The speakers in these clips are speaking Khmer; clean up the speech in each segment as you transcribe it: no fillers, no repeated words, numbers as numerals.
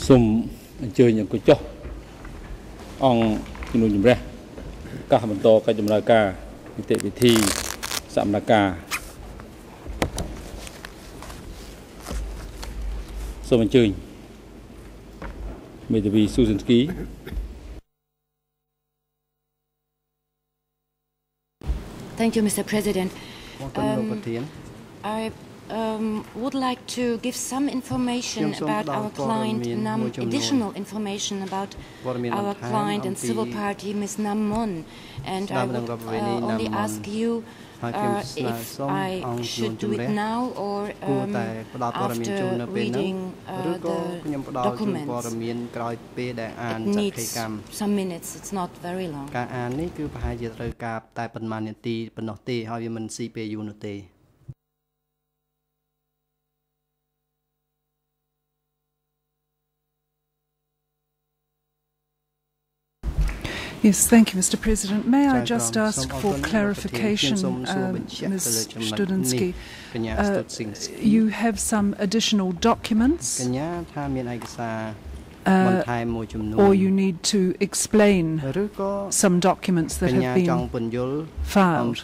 Sum chơi những cái chó ông cái nuôi nhầm ra các bản to cái chấm ra ca tệ vị thi sạm ra ca số mình chơi mình vì Susan ký Thank you, Mr. President. I would like to give some information about our client, additional information about our client and civil party, Ms. Nam Mon. And I would only ask you if I should do it now or after reading the documents. It needs some minutes, it's not very long. Yes, thank you, Mr. President. May I just ask for clarification, Ms. Studinsky? You have some additional documents, or you need to explain some documents that have been filed?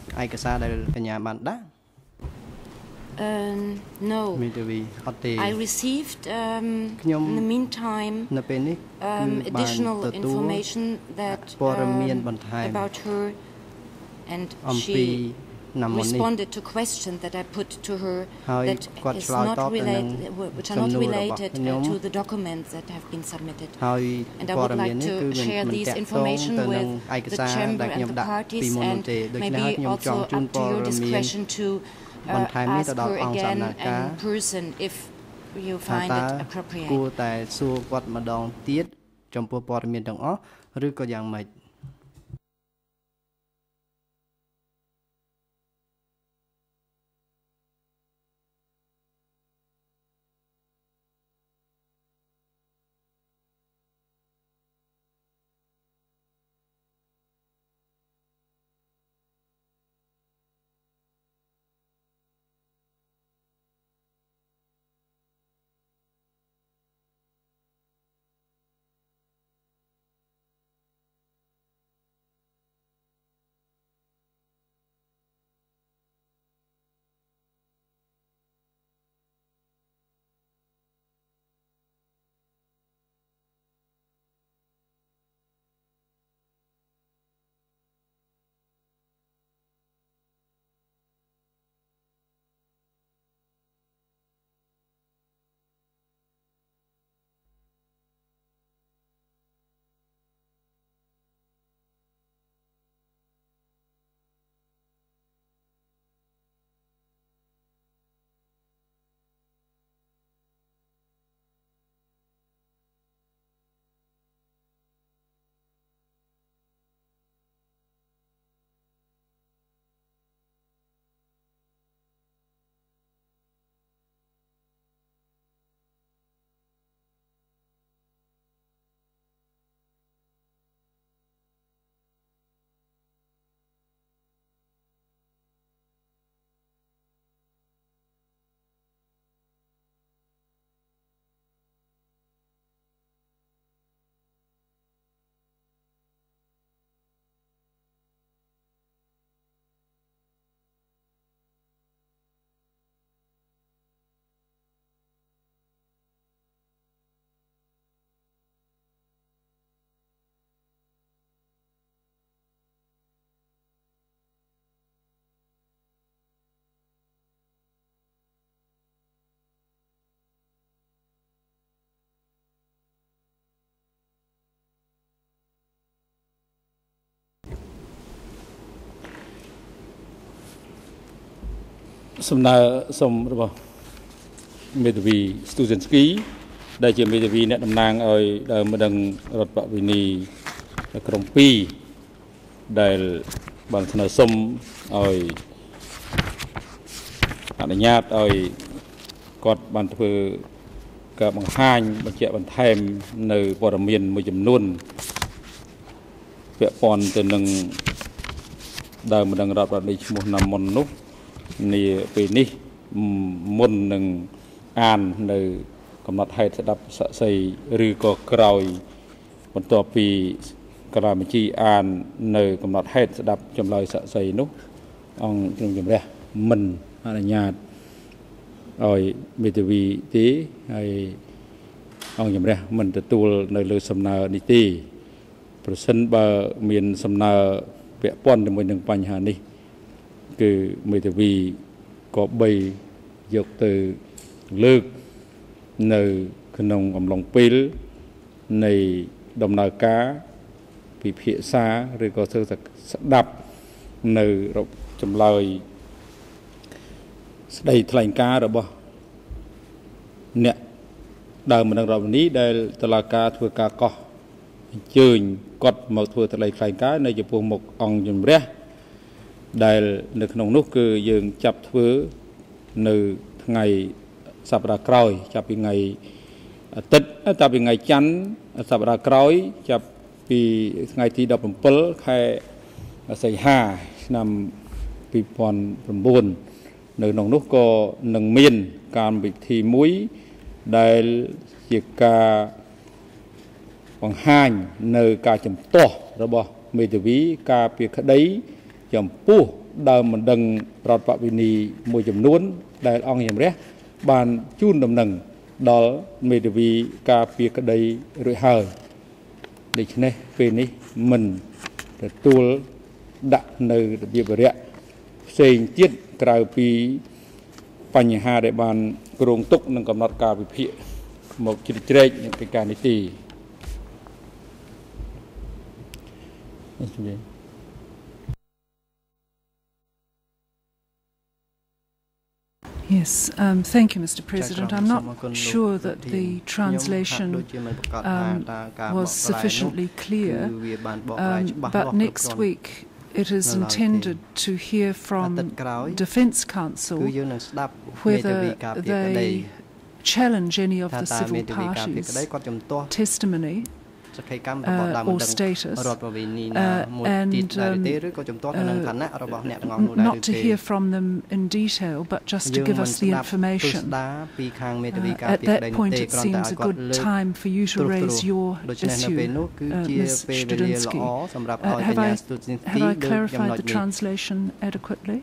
No. I received, in the meantime, additional information that about her, and she responded to questions that I put to her that is not related, which are not related to the documents that have been submitted. And I would like to share these information with the chamber and the parties, and maybe also up to your discretion to ask her again in person if you find it appropriate. Some Medvi Studinsky, đại diện Medvi nét đầm nang ở mà đằng rốt bạ vì nì Krong Pi, đại bằng thân sông ở anh nhát ở cọt bàn thờ cả bằng hành bằng chè bằng thèm nơi bờ miền mười chấm luôn, vẽ pon từ nâng đại mà đằng rốt bạ đi một năm một nútนี่ปีนี้มุนหนึ่งอ่านในកំណត់ហេតុស្ដាប់ស័ក្តិសិទ្ធិឬក៏ក្រោយបន្ទាប់ពីកលាបញ្ជីអាននៅកំណត់ហេតុស្ដាប់ចម្លើយស័ក្តិសិទ្ធិនោះអង្គជំរះមិនអនុញ្ញាតឲ្យមេធាវីទេហើយអង្គជំរះមិនទទួលនៅលើសំណើនេះទេប្រសិនបើមានសំណើពាក់ព័ន្ធជាមួយនឹងបញ្ហានេះគឺមេធាវីក៏បីយកទៅលើកនៅក្នុងអំឡុងពេលនៃដំណើរការពិភាក្សាឬក៏ធ្វើស្ដាប់នៅចម្លើយស្ដីថ្លែងការណ៍របស់អ្នកដើមម្ដងរដ្ឋនេះដែលតុលាការធ្វើការកោះអញ្ជើញគាត់មកធ្វើថ្លែងការណ៍នៅចំពោះមុខអង្គជំរះដែលនៅក្នុងនោះគឺយើងចាប់ធ្វើនៅថ្ងៃសប្តាហ៍ក្រោយចាប់ពីថ្ងៃអាទិត្យចាប់ពីថ្ងៃច័ន្ទសប្តាហ៍ក្រោយចាប់ពីថ្ងៃទី17ខែសីហាឆ្នាំ2009នៅក្នុងនោះក៏នឹងមានកម្មវិធីមួយដែលជាការបង្ហាញនៅការជំទាស់របស់មេធាវីការពីក្តីចំពោះដើមបណ្ដឹងរដ្ឋបវេនីមួយចំនួនដែលអង្គជំរះបានជូនដំណឹងដល់មេធាវីការពីក្តីរួចហើយដូច្នេះពេលនេះមិនទទួលដាក់នៅរបៀបវរៈផ្សេងទៀតក្រៅពីបញ្ហាដែលបានគ្រោងទុកនឹងកំណត់ការវិភាគមកជ្រៀតជ្រែកនឹងកិច្ចការនេះទេ Yes, thank you, Mr. President. I'm not sure that the translation was sufficiently clear, but next week it is intended to hear from Defence Counsel whether they challenge any of the civil parties' testimony or status, and not to hear from them in detail, but just to give us the information. At that point, it seems a good time for you to raise your issue, Ms. Studinsky. Have I clarified the translation adequately?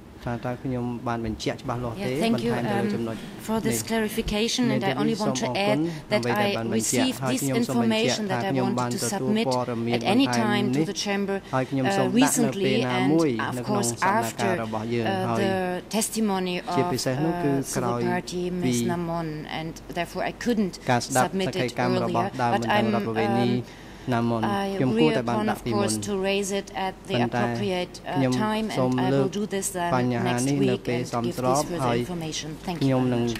Thank you for this clarification, and I only want to add that I received this information that I wanted to submit at any time to the Chamber recently, and of course after the testimony of civil party Ms. Namon, and therefore I couldn't submit it earlier, but I agree upon, of course, to raise it at the appropriate time, and I will do this next week and give this further information. Thank you very much.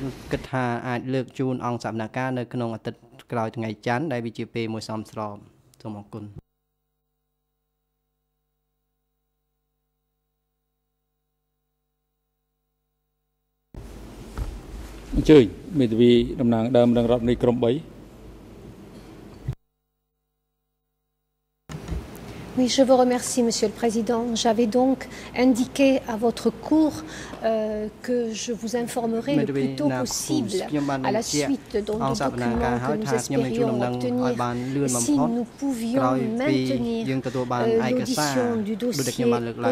អញ្ជើញមេធាវីតំណាងដើមរងរដ្ឋនៃក្រុម 3 Oui, je vous remercie, Monsieur le Président. J'avais donc indiqué à votre cour que je vous informerai le plus tôt possible à la suite de documents que nous espérions obtenir si nous pouvions maintenir l'audition du dossier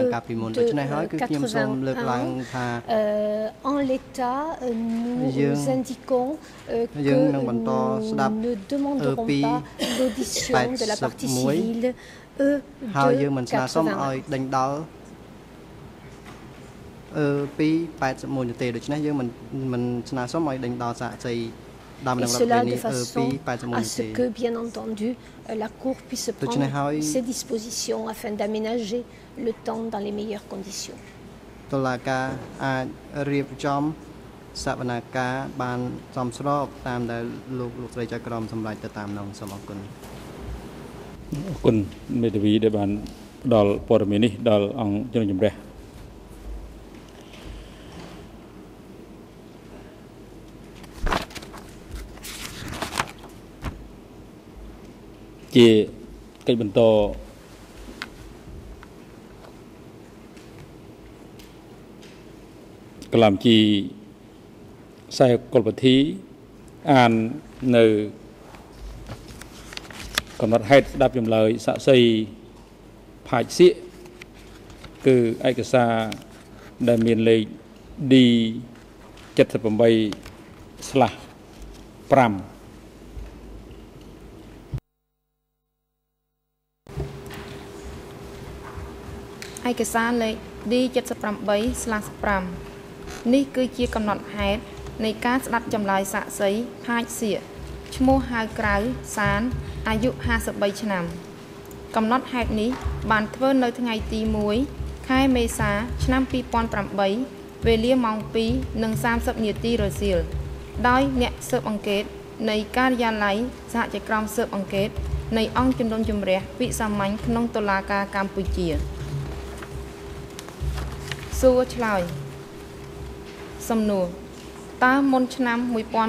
E81. En l'état, nous indiquons que nous ne demanderons pas l'audition de la partie civile. ហើយយើងមិនស្នើសុំឲ្យដេញដោល281ទេដូច្នេះយើងមិនស្នើសុំឲ្យដេញដោលសាកសីដើមនឹងរដ្ឋវិនិច្ឆ័យ281ទេ que bien entendu la cour puisse prendre ses dispositions afin d'aménager le temps dans les meilleures conditions តុលាការអាចរៀបចំសវនកម្មបានសមស្របតាមដែលលោកស្រីចៅក្រមសម្រេចទៅតាមនោះសូមអរគុណ អរគុណមេធាវីដែលបានផ្ដល់ព័ត៌មាននេះដល់អង្គជំនុំជម្រះជាកិច្ចបន្តកលាមជីខ្សែកុលពធីអាននៅកំណត់ហេតុស្ដាប់ចម្លើយសាក់សីផាច់សៀកគឺឯកសារដែលមានលេខ D 78/5 ឯកសារលេខ D 78/5 នេះគឺជាកំណត់ហេតុនៃការស្ដាប់ចម្លើយសាក់សីផាច់សៀកឈ្មោះហៅក្រៅសានអាយុ53ឆ្នាំកំណត់ហេតុនេះបានធ្វើនៅថ្ងៃទី1 ខែមេសាឆ្នាំ2008វេលាម៉ោង 2:30 នាទីរសៀលដោយអ្នកស៊ើបអង្កេតនៃការិយាល័យសហជីវកម្មស៊ើបអង្កេតនៃអង្គជំនុំជម្រះវិសាមញ្ញក្នុងតុលាការកម្ពុជាសួរឆ្លើយសំណួរតើមុនឆ្នាំ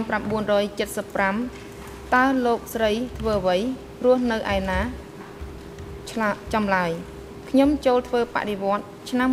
1975តើលោកស្រីធ្វើអ្វីរស់នៅឯណាចម្លើយខ្ញុំចូលធ្វើបដិវត្តន៍ឆ្នាំ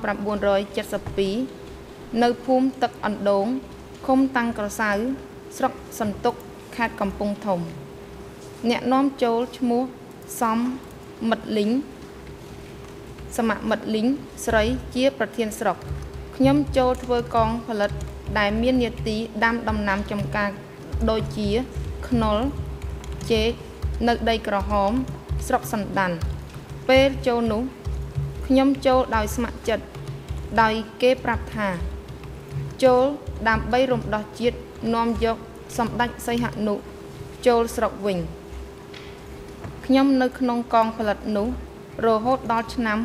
1972នៅភូមិទឹកអណ្ដូងឃុំតាំងក្រសៅស្រុកសន្ទុកខេត្តកំពង់ធំអ្នកនាំចូលឈ្មោះសំមិត្តលីងសមមិត្តលីងស្រីជាប្រធានស្រុកខ្ញុំចូលធ្វើកងផលិតដែលមាននាទីដាំដំណាំចម្ការដូចជាខ្នុរចេកនៅដីក្រហមស្រុកសណ្ដាន់ពេលចូលនោះខ្ញុំចូលដោយស្ម័គ្រចិត្តដោយគេប្រាប់ថាចូលដើម្បីរំដោះជាតិនាំយកសម្ដេចសីហនុចូលស្រុកវិញខ្ញុំនៅក្នុងកងផលិតនោះរហូតដល់ឆ្នាំ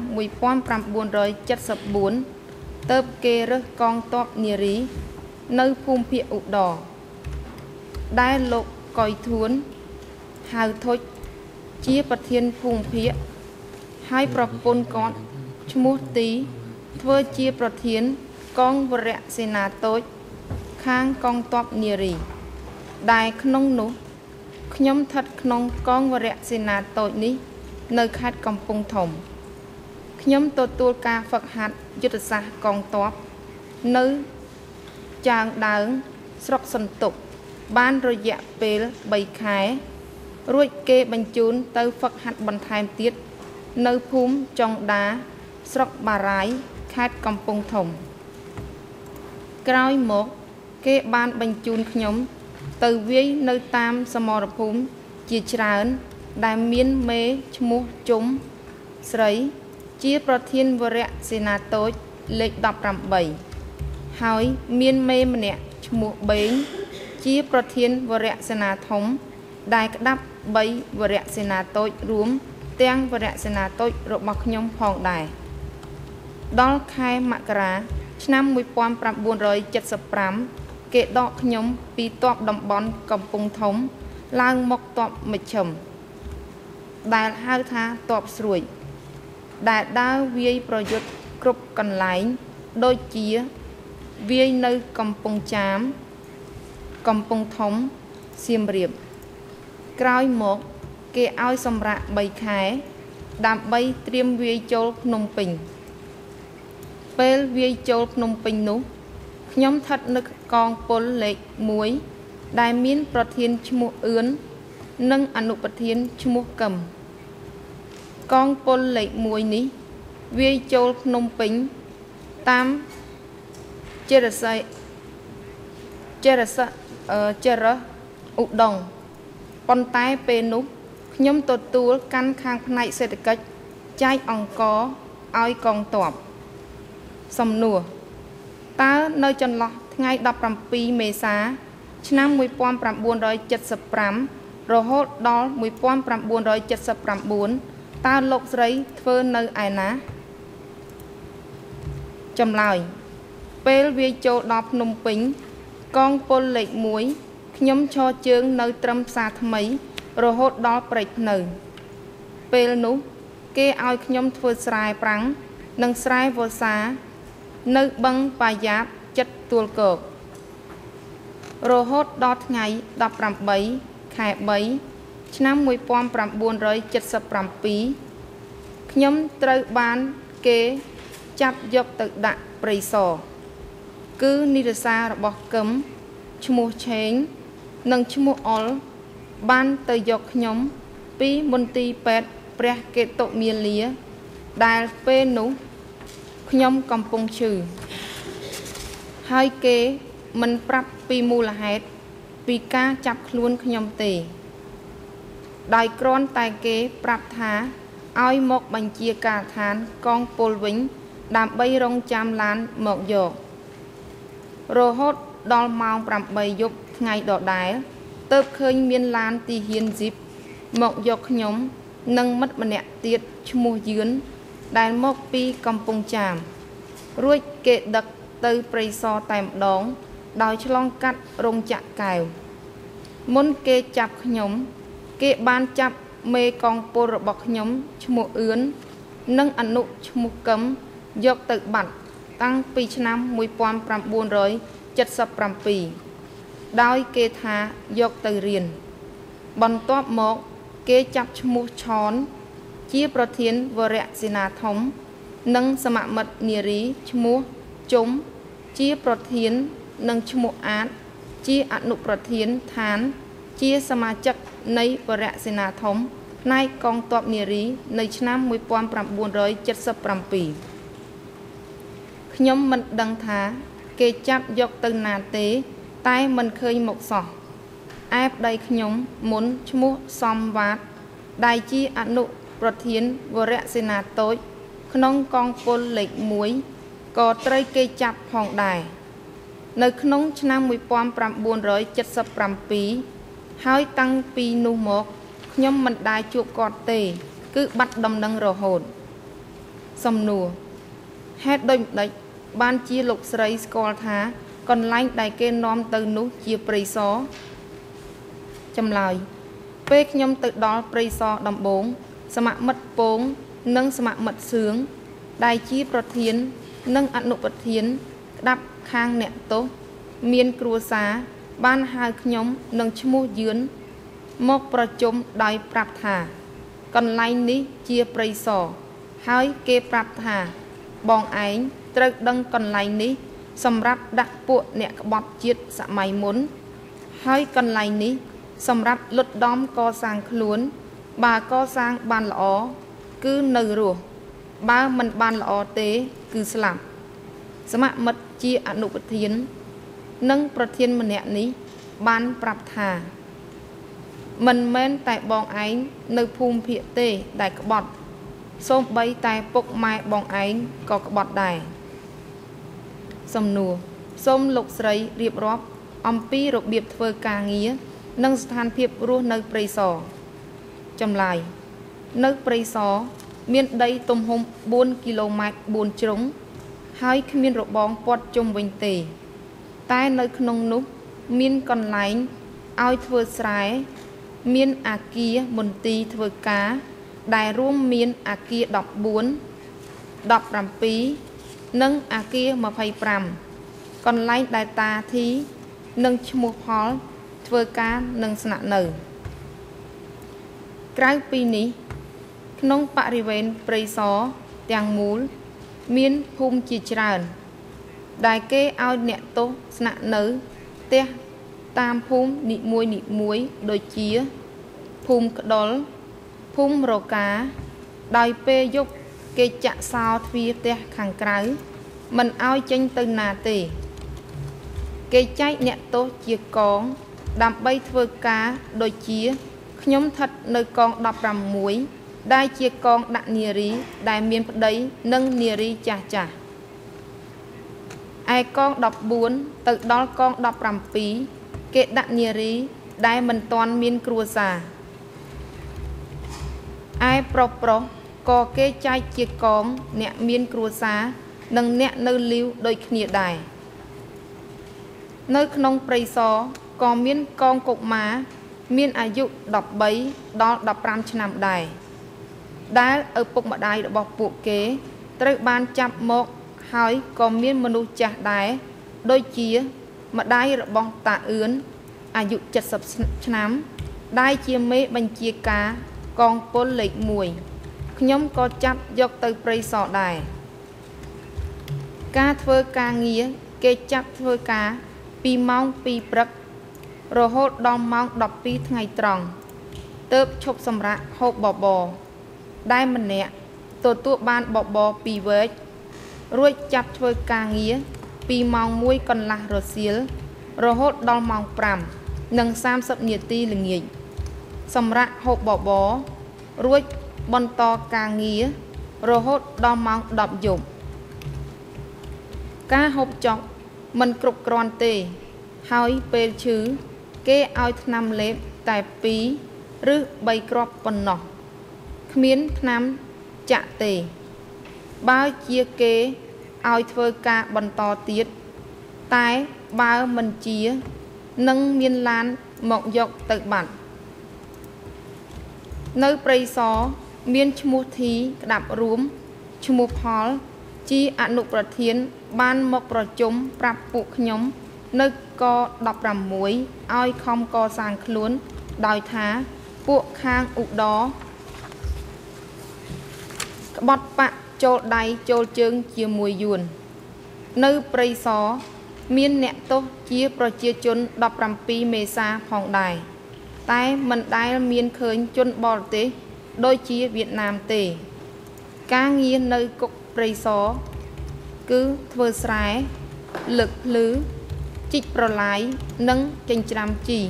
1974ទើបគេរើសកងទ័ពនារីនៅភូមិភាគឧត្តរដែលលោកកុយធួនហៅធុចជាប្រធានភូមិភាគហើយប្រពន្ធគាត់ឈ្មោះទីធ្វើជាប្រធានកងវរៈសេនាតូចខាងកងទ័ពនារីដែលក្នុងនោះខ្ញុំស្ថិតក្នុងកងវរៈសេនាតូចនេះនៅខេត្តកំពង់ធំខ្ញុំទទួលការហ្វឹកហាត់យុទ្ធសាស្ត្រកងទ័ពនៅចាងដើងស្រុកសន្ទុកបានរយៈពេល3ខែរួចគេបញ្ជូនទៅហ្វឹកហាត់បន្ថែមទៀតនៅភូមិចុងដាស្រុកបារាយខេត្តកំពង់ធំក្រោយមកគេបានបញ្ជូនខ្ញុំទៅវាយនៅតាមសមរភូមិជាច្រើនដែលមានមេឈ្មោះជុំស្រីជាប្រធានវរៈសេនាតូចលេខ18ហើយមានមេម្នាក់ឈ្មោះបេងជាប្រធានវរៈសេនាធំដែលក្តាប់3វរៈសេនាតូចរួមទាំងវរៈសេនាតូចរបស់ខ្ញុំផងដែរដល់ខែមករាឆ្នាំ1975គេដកខ្ញុំពីទ័ពតំបន់កំពង់ធំឡើងមកទ័ពមជ្ឈិមដែលហៅថាទ័ពស្រួយដែលដើរវាយប្រយុទ្ធគ្រប់កន្លែងដូចជាវាយនៅកំពង់ចាមកំពង់ធំសៀមរាបក្រោយមកគេឲ្យសម្រាក3ខែដើម្បីត្រៀមវាយចូលភ្នំពេញពេលវាយចូលភ្នំពេញនោះខ្ញុំស្ថិតនៅកងពលលេខ1ដែលមានប្រធានឈ្មោះអឿននិងអនុប្រធានឈ្មោះកឹមកងពលលេខ1នេះវាយចូលភ្នំពេញតាមចេរសឧដុង្គប៉ុន្តែពេលនោះខ្ញុំទទួលកាន់ខាងផ្នែកសេដ្ឋកិច្ចចែកអង្គឲ្យកងទ័ពសំណួរតើនៅចន្លោះថ្ងៃ17មេសាឆ្នាំ1975រហូតដល់1979តើលោកស្រីធ្វើនៅឯណាចម្លើយពេលវាយចូលដល់ភ្នំពេញកងពលលេខ1ខ្ញុំឈរជើងនៅត្រឹមផ្សារថ្មីរហូតដល់ព្រែកភ្នៅពេលនោះគេឲ្យខ្ញុំធ្វើស្រែប្រាំងនិងស្រែវស្សានៅបឹងបាយ៉ាបចិត្តទួលគោករហូតដល់ថ្ងៃ18ខែ3ឆ្នាំ1977ខ្ញុំត្រូវបានគេចាប់យកទៅដាក់ព្រៃសរគឺនិរសារបស់កឹមឈ្មោះឆេងនិងឈ្មោះអុលបានទៅយកខ្ញុំពីមន្ទីរពេទ្យព្រះកេតុមាលាដែលពេលនោះខ្ញុំកំពុងឈឺហើយគេមិនប្រាប់ពីមូលហេតុពីការចាប់ខ្លួនខ្ញុំទេដោយគ្រាន់តែគេប្រាប់ថាឲ្យមកបញ្ជាការដ្ឋានកងពលវិញដើម្បីរងចាំឡានមកយករហូតដល់ម៉ោង 8 យប់ថ្ងៃដដែលទើបឃើញមានឡានទីហ៊ានជីបមកយកខ្ញុំនិងមិត្តម្នាក់ទៀតឈ្មោះយឿនដែលមកពីកំពង់ចាមរួចគេដឹកទៅព្រៃសរតែម្ដងដោយឆ្លងកាត់រោងចក្រកែវមុនគេចាប់ខ្ញុំគេបានចាប់មេកងពលរបស់ខ្ញុំឈ្មោះអឿននិងអនុឈ្មោះកឹមយកទៅបាត់តាំងពីឆ្នាំ 1977 ដោយគេថាយកទៅរៀនបន្ទាប់មកគេចាប់ឈ្មោះឆនជាប្រធានវរៈសេនាធំនិងសមមិត្តនារីឈ្មោះជុំជាប្រធាននិងឈ្មោះអាតជាអនុប្រធានឋានជាសមាជិកនៃវរៈសេនាធំផ្នែកកងទ័ពនារីនៅឆ្នាំ 1977 ខ្ញុំមិនដឹងថាគេចាប់យកទៅណាទេតែមិនឃើញមកសោះឯប្តីខ្ញុំមុនឈ្មោះសំវ៉ាតដែលជាអនុប្រធានវរៈសេនាតូចក្នុងកងពលលេខ 1 ក៏ត្រូវគេចាប់ផងដែរនៅក្នុងឆ្នាំ 1977 ហើយតាំងពីនោះមកខ្ញុំមិនដែលជួបគាត់ទេគឺបាត់ដំណឹងរហូតសំណួរហេតុដូចម្ដេចបានជាលោកស្រីស្គាល់ថាកន្លែងដែលគេនាំទៅនោះជាព្រៃសរចម្លើយពេលខ្ញុំទៅដល់ព្រៃសរដំបូងសមមិត្តពងនិងសមមិត្តសឿងដែលជាប្រធាននិងអនុប្រធានក្តាប់ខាងអ្នកទោសមានគ្រួសារបានហៅខ្ញុំនិងឈ្មោះយឿនមកប្រជុំដោយប្រាប់ថាកន្លែងនេះជាព្រៃសរហើយគេប្រាប់ថាបងឯងត្រូវដឹងកន្លែងនេះសម្រាប់ដាក់ពួកអ្នកក្បត់ជាតិសម័យមុនហើយកន្លែងនេះសម្រាប់លុតដំកសាងខ្លួនបើកសាងបានល្អគឺនៅរស់បើមិនបានល្អទេគឺស្លាប់សមមិត្តជាអនុប្រធាននិងប្រធានម្នាក់នេះបានប្រាប់ថាមិនមែនតែបងឯងនៅភូមិភាគទេដែលក្បត់សូម្បីតែពុកម៉ែបងឯងក៏ក្បត់ដែរសំណួរសូមលោកស្រីរៀបរាប់អំពីរបៀបធ្វើការងារនិងស្ថានភាពរស់នៅព្រៃសរចម្លើយនៅព្រៃសរមានដីទំហំ4 គីឡូម៉ែត្រ 4 ជ្រុងហើយគ្មានរបងព័ទ្ធជុំវិញទេតែនៅក្នុងនោះមានកន្លែងឲ្យធ្វើស្រែមានអាគារមន្ទីរធ្វើការដែលរួមមានអាគារ 14 17 និងអាគារ 25 កន្លែងដែលតាធីនិងឈ្មោះផលធ្វើការនិងស្នាក់នៅក្រៅពីនេះក្នុងបរិវេណព្រៃសរទាំងមូលមានភូមិជាច្រើនដែលគេឲ្យអ្នកទោសស្នាក់នៅផ្ទះតាមភូមិនីមួយៗដូចជាភូមិក្ដុលភូមិរកាដោយពេលយប់គេចាក់សោទ្វារផ្ទះខាងក្រៅមិនឲ្យចេញទៅណាទេគេចែកអ្នកទោសជាកងដើម្បីធ្វើការដូចជាខ្ញុំស្ថិតនៅកង 16 ដែលជាកងដាក់នារីដែលមានប្តីនិងនារីចាស់ចាស់ឯកង 14 ទៅដល់កង 17 គេដាក់នារីដែលមិនទាន់មានគ្រួសារឯប្រុសក៏គេចែកជាកងអ្នកមានគ្រួសារនិងអ្នកនៅលីវដូចគ្នាដែរនៅក្នុងព្រៃសរក៏មានកងកុមារមានអាយុ 13 ដល់ 15 ឆ្នាំដែរដែលឪពុកម្ដាយរបស់ពួកគេត្រូវបានចាប់មកហើយក៏មានមនុស្សចាស់ដែរដូចជាម្ដាយរបស់តាអឿនអាយុ 70 ឆ្នាំដែលជាមេបញ្ជាការកងពលលេខ 1 ខ្ញុំក៏ចាប់យកទៅព្រៃសរដែរការធ្វើការងារគេចាប់ធ្វើការពីម៉ោង 2 ព្រឹករហូតដល់ម៉ោង12ថ្ងៃត្រង់ទើបឈប់សម្រាកហូបបបរដែលម្នាក់ទទួលបានបបរ2វែករួចចាប់ធ្វើការងារពីម៉ោង1កន្លះរសៀលរហូតដល់ម៉ោង5:30 នាទីល្ងាចសម្រាប់ហូបបបររួចបន្តការងាររហូតដល់ម៉ោង10យប់ការហូបចុកមិនគ្រប់គ្រាន់ទេហើយពេលឈឺគេឲ្យថ្នាំលេបតែ2 ឬ 3 គ្រាប់ប៉ុណ្ណោះគ្មានថ្នាំចាក់ទេបើជាគេឲ្យធ្វើការបន្តទៀតតែបើមិនជានឹងមានឡានមកយកទៅបាត់នៅព្រៃសរមានឈ្មោះធីក្តាប់រួមឈ្មោះផលជាអនុប្រធានបានមកប្រជុំប្រាប់ពួកខ្ញុំនៅក16ឲ្យខំកសាងខ្លួនដោយថាពួកខាងឧត្តរក្បត់បាក់ចូលដៃចូលជើងជាមួយយួននៅព្រៃសរមានអ្នកទោសជាប្រជាជន17មេសាផងដែរតែមិនដែលមានឃើញជនបរទេសដូចជាវៀតណាមទេការងារនៅគុកព្រៃសរគឺធ្វើស្រែលឹកភ្លឺជីកប្រឡាយនិងចិញ្ច្រាំជី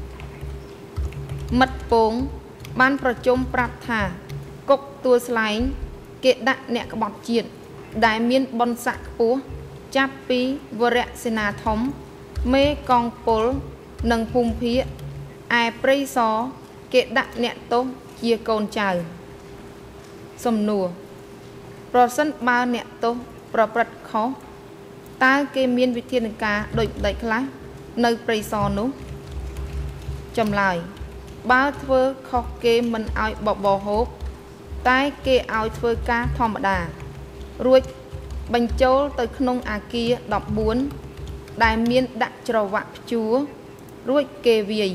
មិត្តពងបានប្រជុំប្រាប់ថាគុកទួលស្លែងគេដាក់អ្នកក្បត់ជាតិដែលមានបុណ្យស័ក្តិខ្ពស់ចាប់ពីវរៈសេនាធំមេកងពលនិងភូមិភាគឯព្រៃសរគេដាក់អ្នកទោសជាកូនចៅសំណួរប្រសិនបើអ្នកទោសប្រព្រឹត្តខុសតើគេមានវិធានការដូចម្តេចខ្លះនៅព្រៃសរនោះចម្លើយបើធ្វើខុសគេមិនឲ្យបបរហូបតែគេឲ្យធ្វើការធម្មតារួចបញ្ចូលទៅក្នុងអាគារ14ដែលមានដាក់ច្រវាក់ព្យួររួចគេវាយ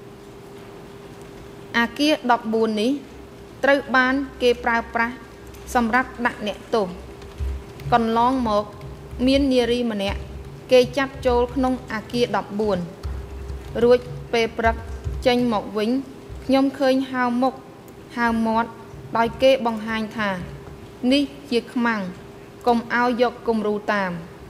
អាគារ14នេះត្រូវបានគេប្រើប្រាស់សម្រាប់ដាក់អ្នកទោសកន្លងមកមាននារីម្នាក់គេចាប់ចូលក្នុងអាគារ14រួចពេលព្រឹកចេញមកវិញខ្ញុំឃើញហៅមុខហៅមាត់ដោយគេបង្ហាញថានេះជាខ្មាំងកុំឲ្យយកគំរូតាម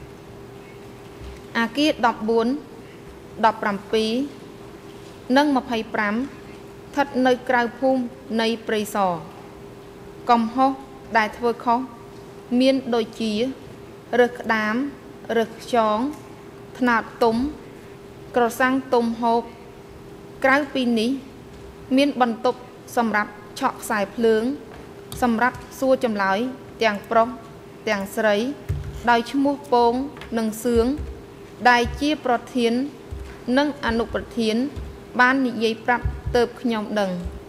អាគារ14 17និង25ស្ថិតនៅក្រៅភូមិនៃព្រៃសរកំហុសដែលធ្វើខុសមានដូចជារើសក្តាមរើសខ្យងថ្នោតទុំក្រសាំងទុំហូបក្រៅពីនេះមានបន្ទប់សម្រាប់ឆក់ខ្សែភ្លើងសម្រាប់សួរចម្លើយទាំងប្រុសទាំងស្រីដោយឈ្មោះពងនិងសឿងដែលជាប្រធាននិងអនុប្រធានបាននិយាយប្រាប់ទៅខ្ញុំដឹង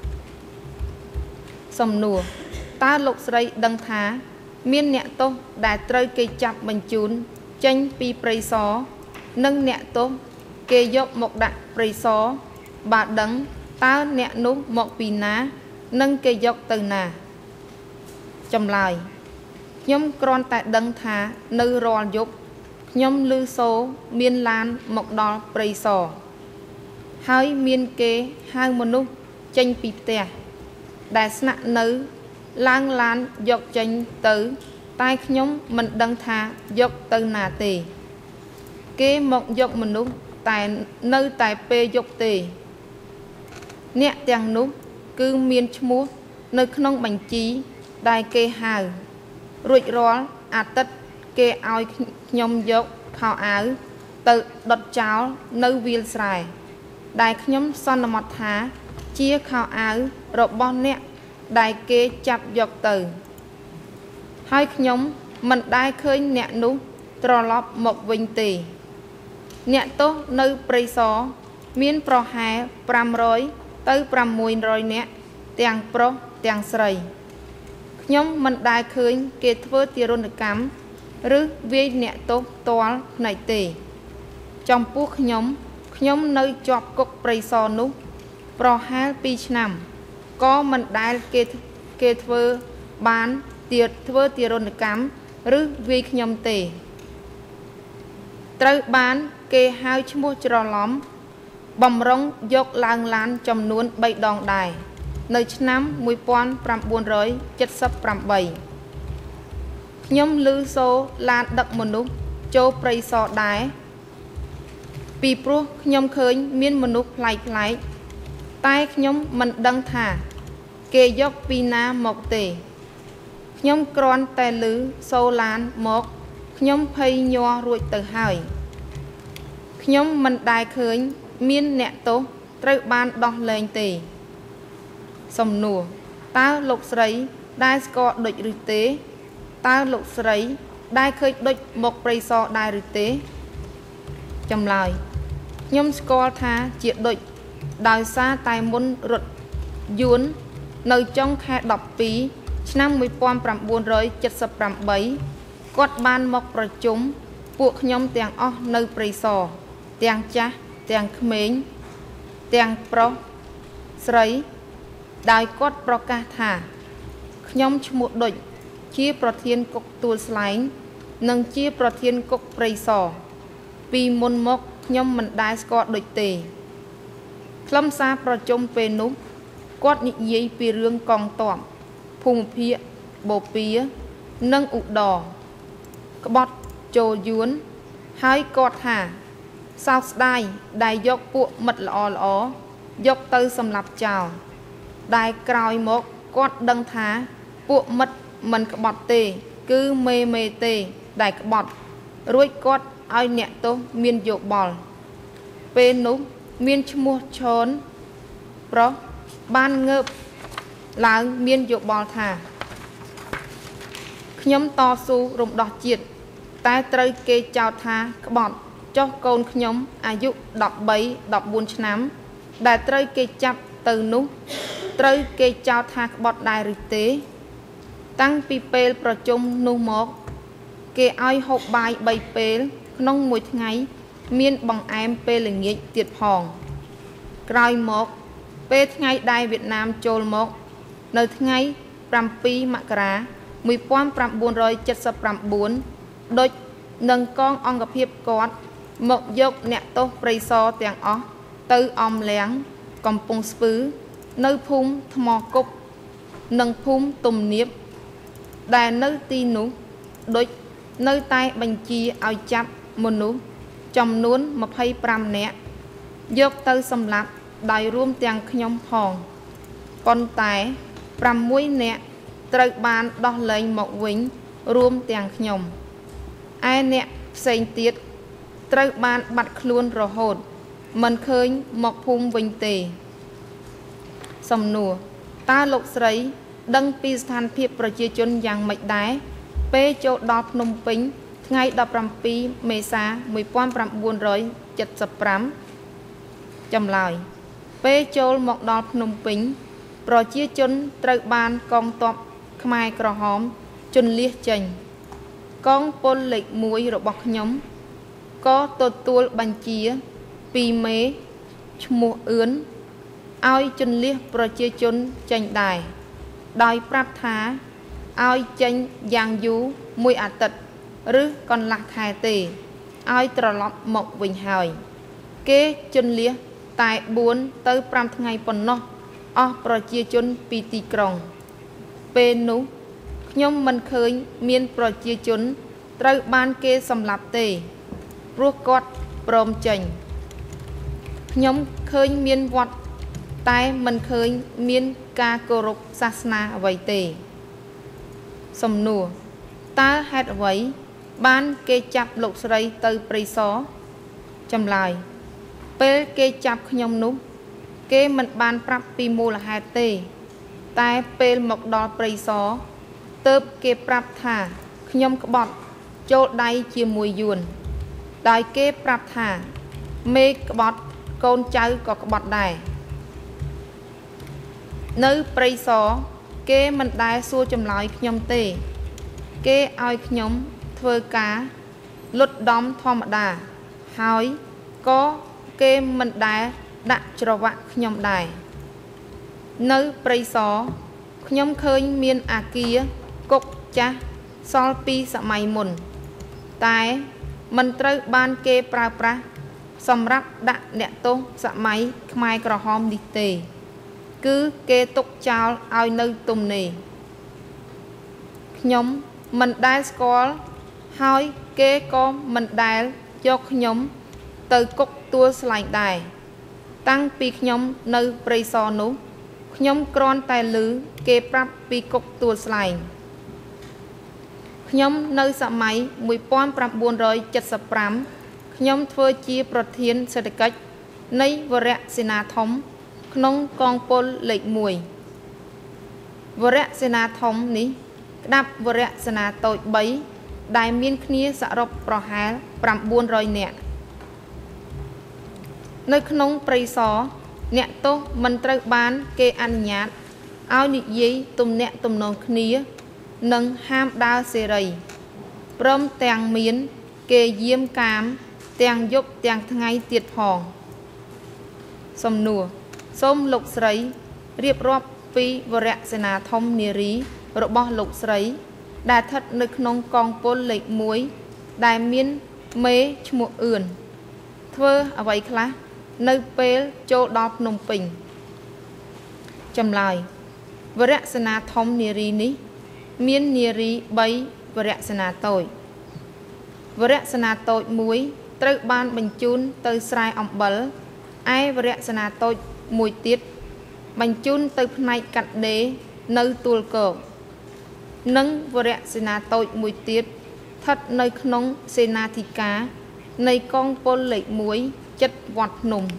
សំណួរតើលោកស្រីដឹងថាមានអ្នកទោសដែលត្រូវគេចាប់បញ្ជូនចេញពីព្រៃសរនិងអ្នកទោសគេយកមកដាក់ព្រៃសរបើដឹងតើអ្នកនោះមកពីណានិងគេយកទៅណាចម្លើយខ្ញុំគ្រាន់តែដឹងថានៅរាល់យប់ខ្ញុំឮសូរមានឡានមកដល់ព្រៃសរហើយមានគេហៅមនុស្សចេញពីផ្ទះដែលស្នាក់នៅឡើងឡានយកចេញទៅតែខ្ញុំមិនដឹងថាយកទៅណាទេគេមកយកមនុស្សតែនៅតែពេលយប់ទេអ្នកទាំងនោះគឺមានឈ្មោះនៅក្នុងបញ្ជីដែលគេហៅរួចរាល់អាទិត្យគេឲ្យខ្ញុំយកខោអាវទៅដុតចោលនៅវាលស្រែដែលខ្ញុំសន្មតថាជាខោអាវរបស់អ្នកដែលគេចាប់យកទៅហើយខ្ញុំមិនដែលឃើញអ្នកនោះត្រឡប់មកវិញទេអ្នកទោសនៅព្រៃសរមានប្រហែល500ទៅ600នាក់ទាំងប្រុសទាំងស្រីខ្ញុំមិនដែលឃើញគេធ្វើទារុណកម្មឬវាយអ្នកទោសផ្ទាល់ផ្នែកទេចំពោះខ្ញុំនៅជាប់គុកព្រៃសរនោះប្រហែល2ឆ្នាំក៏មិនដែលគេធ្វើបានធ្វើទារុណកម្មឬវាយខ្ញុំទេត្រូវបានគេហៅឈ្មោះច្រឡំបំរុងយកឡើងឡានចំនួន3 ដងដែរនៅឆ្នាំ 1978 ខ្ញុំឮសូរឡានដឹកមនុស្សចូលព្រៃសរដែរពីព្រោះខ្ញុំឃើញមានមនុស្សប្លែកៗតែខ្ញុំមិនដឹងថាគេយកពីណាមកទេខ្ញុំគ្រាន់តែឮសូរឡានមកខ្ញុំភ័យញ័ររួចទៅហើយខ្ញុំមិនដែលឃើញមានអ្នកទោសត្រូវបានដោះលែងទេសំណួរតើលោកស្រីដែលស្គាល់ដូចឬទេតើលោកស្រីដែលឃើញដូចមកព្រៃសរដែរឬទេចម្លើយខ្ញុំស្គាល់ថាជាដូចដោយសារតែមុនរត់យួននៅចុងខែ12ឆ្នាំ 1978 គាត់បានមកប្រជុំពួកខ្ញុំទាំងអស់នៅព្រៃសរទាំងចាស់ទាំងក្មេងទាំងប្រុសស្រីដោយគាត់ប្រកាសថាខ្ញុំឈ្មោះដូចជាប្រធានគុកទួលស្លែងនិងជាប្រធានគុកព្រៃសរពីមុនមកខ្ញុំមិនដែលស្គាល់ដូចទេខ្លឹមសារប្រជុំពេលនោះគាត់និយាយពីរឿងកងទ័ពភូមិភាគបូព៌ានិងឧត្តរក្បត់ចូលយួនហើយគាត់ថាសោកស្ដាយដែលយកពួកមិត្តល្អយកទៅសម្លាប់ចោលដែលក្រោយមកគាត់ដឹងថាពួកមិត្តមិនក្បត់ទេគឺមេទេដែលក្បត់រួចគាត់ឲ្យអ្នកទោសមានយោបល់ពេលនោះមានឈ្មោះឈនប្រុសបានងើបឡើងមានយោបល់ថាខ្ញុំតស៊ូរំដោះជាតិតែត្រូវគេចោទថាក្បត់ចុះកូនខ្ញុំអាយុ 13-14 ឆ្នាំដែលត្រូវគេចាប់ទៅនោះត្រូវគេចោទថាក្បត់ដែរឬទេតាំងពីពេលប្រជុំនោះមកគេឲ្យហូបបាយ3ពេលក្នុងមួយថ្ងៃមានបង្អែមពេលល្ងាចទៀតផងក្រោយមកពេលថ្ងៃដែលវៀតណាមចូលមកនៅថ្ងៃ7 មករា 1979 ដូចនឹងកងអង្គភាពគាត់មកយកអ្នកទោសព្រៃសរទាំងអស់ទៅអំលៀងកំពង់ស្ពឺនៅភូមិថ្មគប់និងភូមិទំនាបដែលនៅទីនោះដូចនៅតែបញ្ជាឲ្យចាប់មនុស្សចំនួន25 នាក់យកទៅសម្លាប់ដោយរួមទាំងខ្ញុំផងប៉ុន្តែ6 នាក់ត្រូវបានដោះលែងមកវិញរួមទាំងខ្ញុំឯអ្នកផ្សេងទៀតត្រូវបានបាត់ខ្លួនរហូតមិនឃើញមកភូមិវិញទេសំណួរតើលោកស្រីដឹងពីស្ថានភាពប្រជាជនយ៉ាងម៉េចដែរពេលចូលដល់ភ្នំពេញថ្ងៃ17 មេសា 1975 ចម្លើយពេលចូលមកដល់ភ្នំពេញប្រជាជនត្រូវបានកងទ័ពខ្មែរក្រហមជន្លៀសចេញកងពលលេខ 1 របស់ខ្ញុំក៏ទទួលបញ្ជាពីមេឈ្មោះអឿនឲ្យជន្លៀសប្រជាជនចេញដែរដោយប្រាប់ថាឲ្យចេញយ៉ាងយូរ1 អាទិត្យឬកន្លះខែទេឲ្យត្រឡប់មកវិញហើយគេជន្លៀសតែ4 ទៅ 5 ថ្ងៃប៉ុណ្ណោះអស់ប្រជាជនពីទីក្រុងពេលនោះខ្ញុំមិនឃើញមានប្រជាជនត្រូវបានគេសម្លាប់ទេព្រោះគាត់ព្រមចេញខ្ញុំឃើញមានវត្តតែមិនឃើញមានការគោរពសាសនាអ្វីទេសំណួរតើហេតុអ្វីបានគេចាប់លោកស្រីទៅព្រៃសរចម្លើយពេលគេចាប់ខ្ញុំនោះគេមិនបានប្រាប់ពីមូលហេតុទេតែពេលមកដល់ព្រៃសរទើបគេប្រាប់ថាខ្ញុំក្បត់ចូលដៃជាមួយយួនដោយគេប្រាប់ថាមេក្បត់កូនចៅក៏ក្បត់ដែរនៅព្រៃសរគេមិនដែលសួរចម្លើយខ្ញុំទេគេឲ្យខ្ញុំធ្វើការលុតដំធម្មតាហើយក៏គេមិនដែលដាក់ច្រវាក់ខ្ញុំដែរនៅព្រៃសរខ្ញុំឃើញមានអាគារគុកចាស់សល់ពីសម័យមុនតែមិនត្រូវបានគេប្រើប្រាស់សម្រាប់ដាក់អ្នកទោសសម័យខ្មែរក្រហមនេះទេគឺគេទុកចោលឲ្យនៅទំនេរខ្ញុំមិនដែលស្គាល់ហើយគេក៏មិនដែលយកខ្ញុំទៅគុកទួលស្លែងដែរតាំងពីខ្ញុំនៅព្រៃសរនោះខ្ញុំគ្រាន់តែឮគេប្រាប់ពីគុកទួលស្លែងខ្ញុំនៅសម័យ1975ខ្ញុំធ្វើជាប្រធានសេដ្ឋកិច្ចនៃវរៈសេនាធំក្នុងកងពលលេខ1វរៈសេនាធំនេះក្តាប់វរៈសេនាតូច3ដែលមានគ្នាសរុបប្រហែល900នាក់នៅក្នុងព្រៃសរអ្នកទោសមិនត្រូវបានគេអនុញ្ញាតឲ្យនិយាយទំនាក់ទំនងគ្នានិងហាមដើរសេរីព្រមទាំងមានគេយាមកាមទាំងយប់ទាំងថ្ងៃទៀតផងសំណួរសូមលោកស្រីរៀបរាប់ពីវរៈសេនាធំនារីរបស់លោកស្រីដែលស្ថិតនៅក្នុងកងពលលេខ1ដែលមានមេឈ្មោះអឿនធ្វើអ្វីខ្លះនៅពេលចូលដល់ភ្នំពេញចម្លើយវរៈសេនាធំនារីនេះមាននារី3វរៈសេនាតូចវរៈសេនាតូច1ត្រូវបានបញ្ជូនទៅស្រែអំបិលឯវរៈសេនាតូចមួយទៀតបញ្ជូនទៅផ្នែកកាត់ដេរនៅទួលគោកនិងវរៈសេនាតូចមួយទៀតស្ថិតនៅក្នុងសេនាធិការនៃកងពលលេខ1ជិតវត្តភ្នំ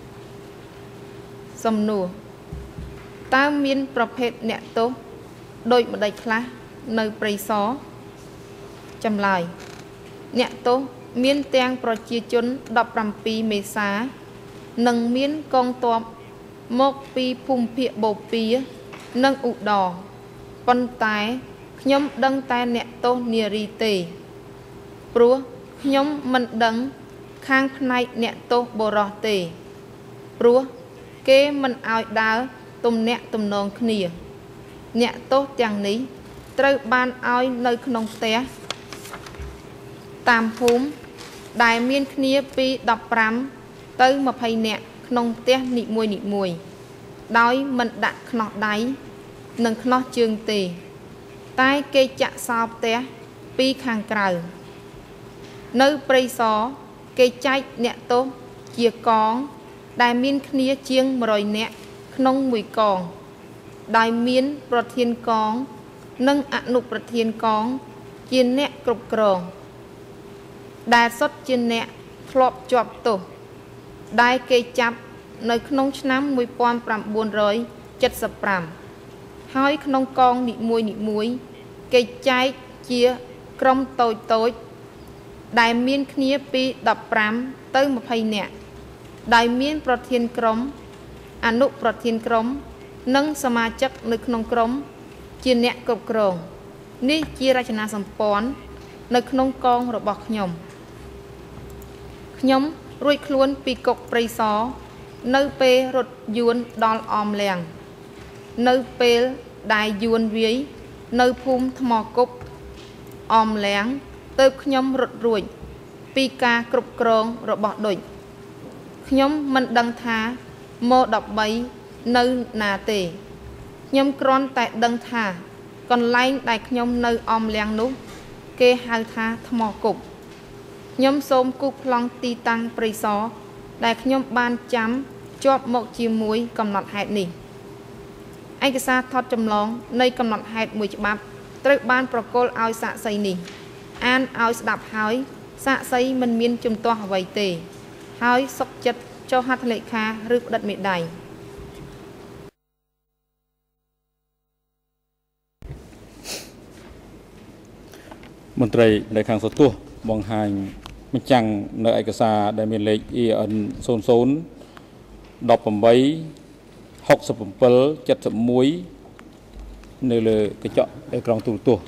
សំណួរតើមានប្រភេទអ្នកទោសដូចម្ដេចខ្លះនៅព្រៃសរចម្លើយអ្នកទោសមានទាំងប្រជាជន17មេសានិងមានកងទ័ពមកពីភូមិភាគបូព៌ានិងឧត្តរប៉ុន្តែខ្ញុំដឹងតែអ្នកទោសនារីទេព្រោះខ្ញុំមិនដឹងខាងផ្នែកអ្នកទោសបុរសទេព្រោះគេមិនឲ្យដើរទំនាក់ទំនងគ្នាអ្នកទោសទាំងនេះត្រូវបានឲ្យនៅក្នុងផ្ទះតាមភូមិដែលមានគ្នាពី15ទៅ20នាក់ក្នុងផ្ទះនីមួយៗដោយមិនដាក់ខ្នោះដៃនិងខ្នោះជើងទេតែគេចាក់សោផ្ទះពីខាងក្រៅនៅព្រៃសរគេចែកអ្នកទោសជាកងដែលមានគ្នាជាង100នាក់ក្នុងមួយកងដោយមានប្រធានកងនិងអនុប្រធានកងជាអ្នកគ្រប់គ្រងដែលសុទ្ធជាអ្នកធ្លាប់ជាប់ទោសដែលគេចាប់នៅក្នុងឆ្នាំ1975ហើយក្នុងកងនីមួយៗគេចែកជាក្រុមតូចដែលមានគ្នាពី15ទៅ20នាក់ដែលមានប្រធានក្រុមអនុប្រធានក្រុមនិងសមាជិកនៅក្នុងក្រុមជាអ្នកគ្រប់គ្រងនេះជារចនាសម្ព័ន្ធនៅក្នុងកងរបស់ខ្ញុំរួចខ្លួនពីគុកព្រៃសរនៅពេលរត់យួនដល់អមលៀងនៅពេលដែលយួនវាយនៅភូមិថ្មគប់អមលៀងទើបខ្ញុំរត់រួចពីការគ្រប់គ្រងរបស់ឌុចខ្ញុំមិនដឹងថាម៉ូ13នៅណាទេខ្ញុំគ្រាន់តែដឹងថាកន្លែងដែលខ្ញុំនៅអមលៀងនោះគេហៅថាថ្មគប់ខ្ញុំសូមគូសប្លង់ទីតាំងព្រៃសរដែលខ្ញុំបានចាំជាប់មកជាមួយកំណត់ហេតុនេះឯកសារថតចម្លងនៃកំណត់ហេតុមួយច្បាប់ត្រូវបានប្រគល់ឲ្យសាក្សីនេះអានឲ្យស្ដាប់ហើយសាក្សីមិនមានជំទាស់អ្វីទេហើយសុខចិត្តចុះហត្ថលេខាឬផ្តិតមេដៃមន្ត្រីនៃខាងសទោះបង្ហាញបញ្ចាំងនៅឯកសារដែលមានលេខ EN 00 18 67 71នៅលើកញ្ចក់អេក្រង់ទូរទស្សន៍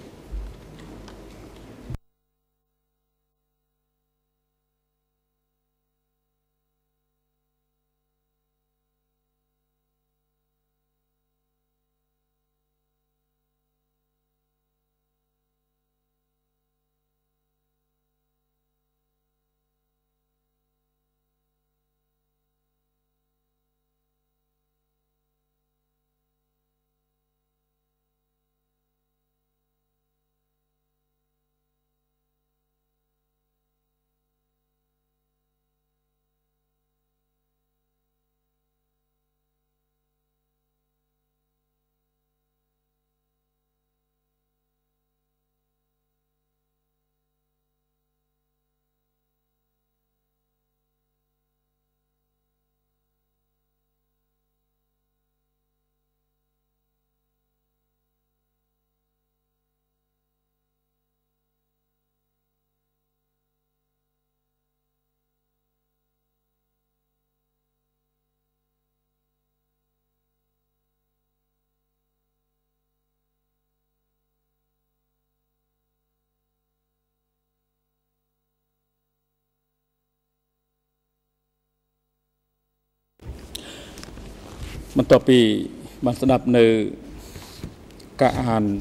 បន្ទាប់ពីបានស្ដាប់នៅការអាន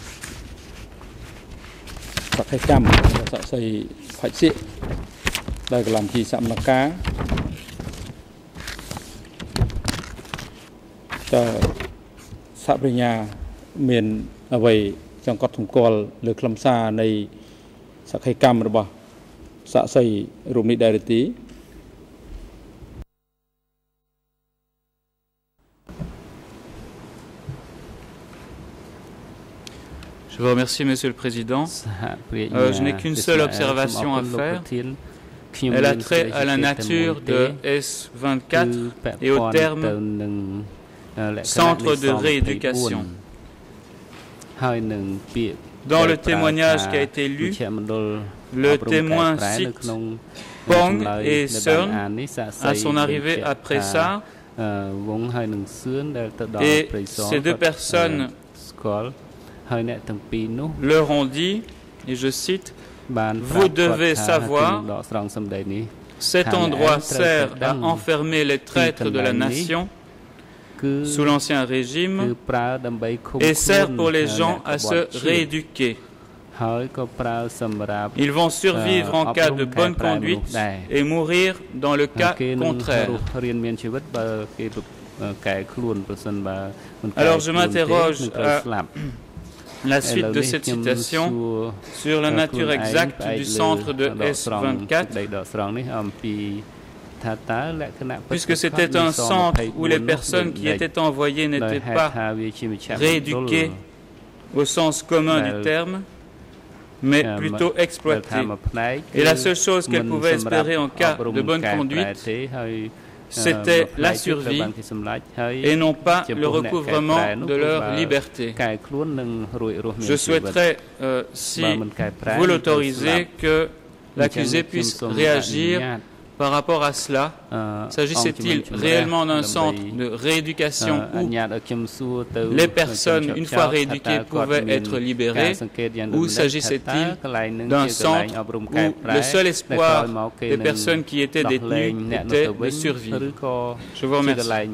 សក្ខីកម្មរបស់សាក់សីផាច់សៀកដែលកន្លងជាសមនការតើសហប្រញ្ញាមានអ្វីចង់កត់សម្គាល់លើខ្លឹមសារនៃសក្ខីកម្មរបស់សាក់សីរូបនេះដែរទេ Je vous remercie, Monsieur le Président. Je n'ai qu'une seule observation à faire. Elle a trait à la nature de S24 et au terme centre de rééducation. Dans le témoignage qui a été lu, le témoin cite Pong et Seon à son arrivée après ça. Et ces deux personnes leur ont dit, et je cite, vous devez savoir, cet endroit sert à enfermer les traîtres de la nation sous l'Ancien Régime et sert pour les gens à se rééduquer. Ils vont survivre en cas de bonne conduite et mourir dans le cas contraire. Alors je m'interroge à la suite de cette citation sur la nature exacte du centre de S24, puisque c'était un centre où les personnes qui étaient envoyées n'étaient pas rééduquées au sens commun du terme, mais plutôt exploitées. Et la seule chose qu'elles pouvaient espérer en cas de bonne conduite, c'était la survie et non pas le recouvrement de leur liberté. Je souhaiterais, si vous l'autorisez, que l'accusé puisse réagir par rapport à cela. S'agissait-il réellement d'un centre de rééducation où les personnes, une fois rééduquées, pouvaient être libérées, ou s'agissait-il d'un centre où le seul espoir des personnes qui étaient détenues était de survivre? Je vous remercie.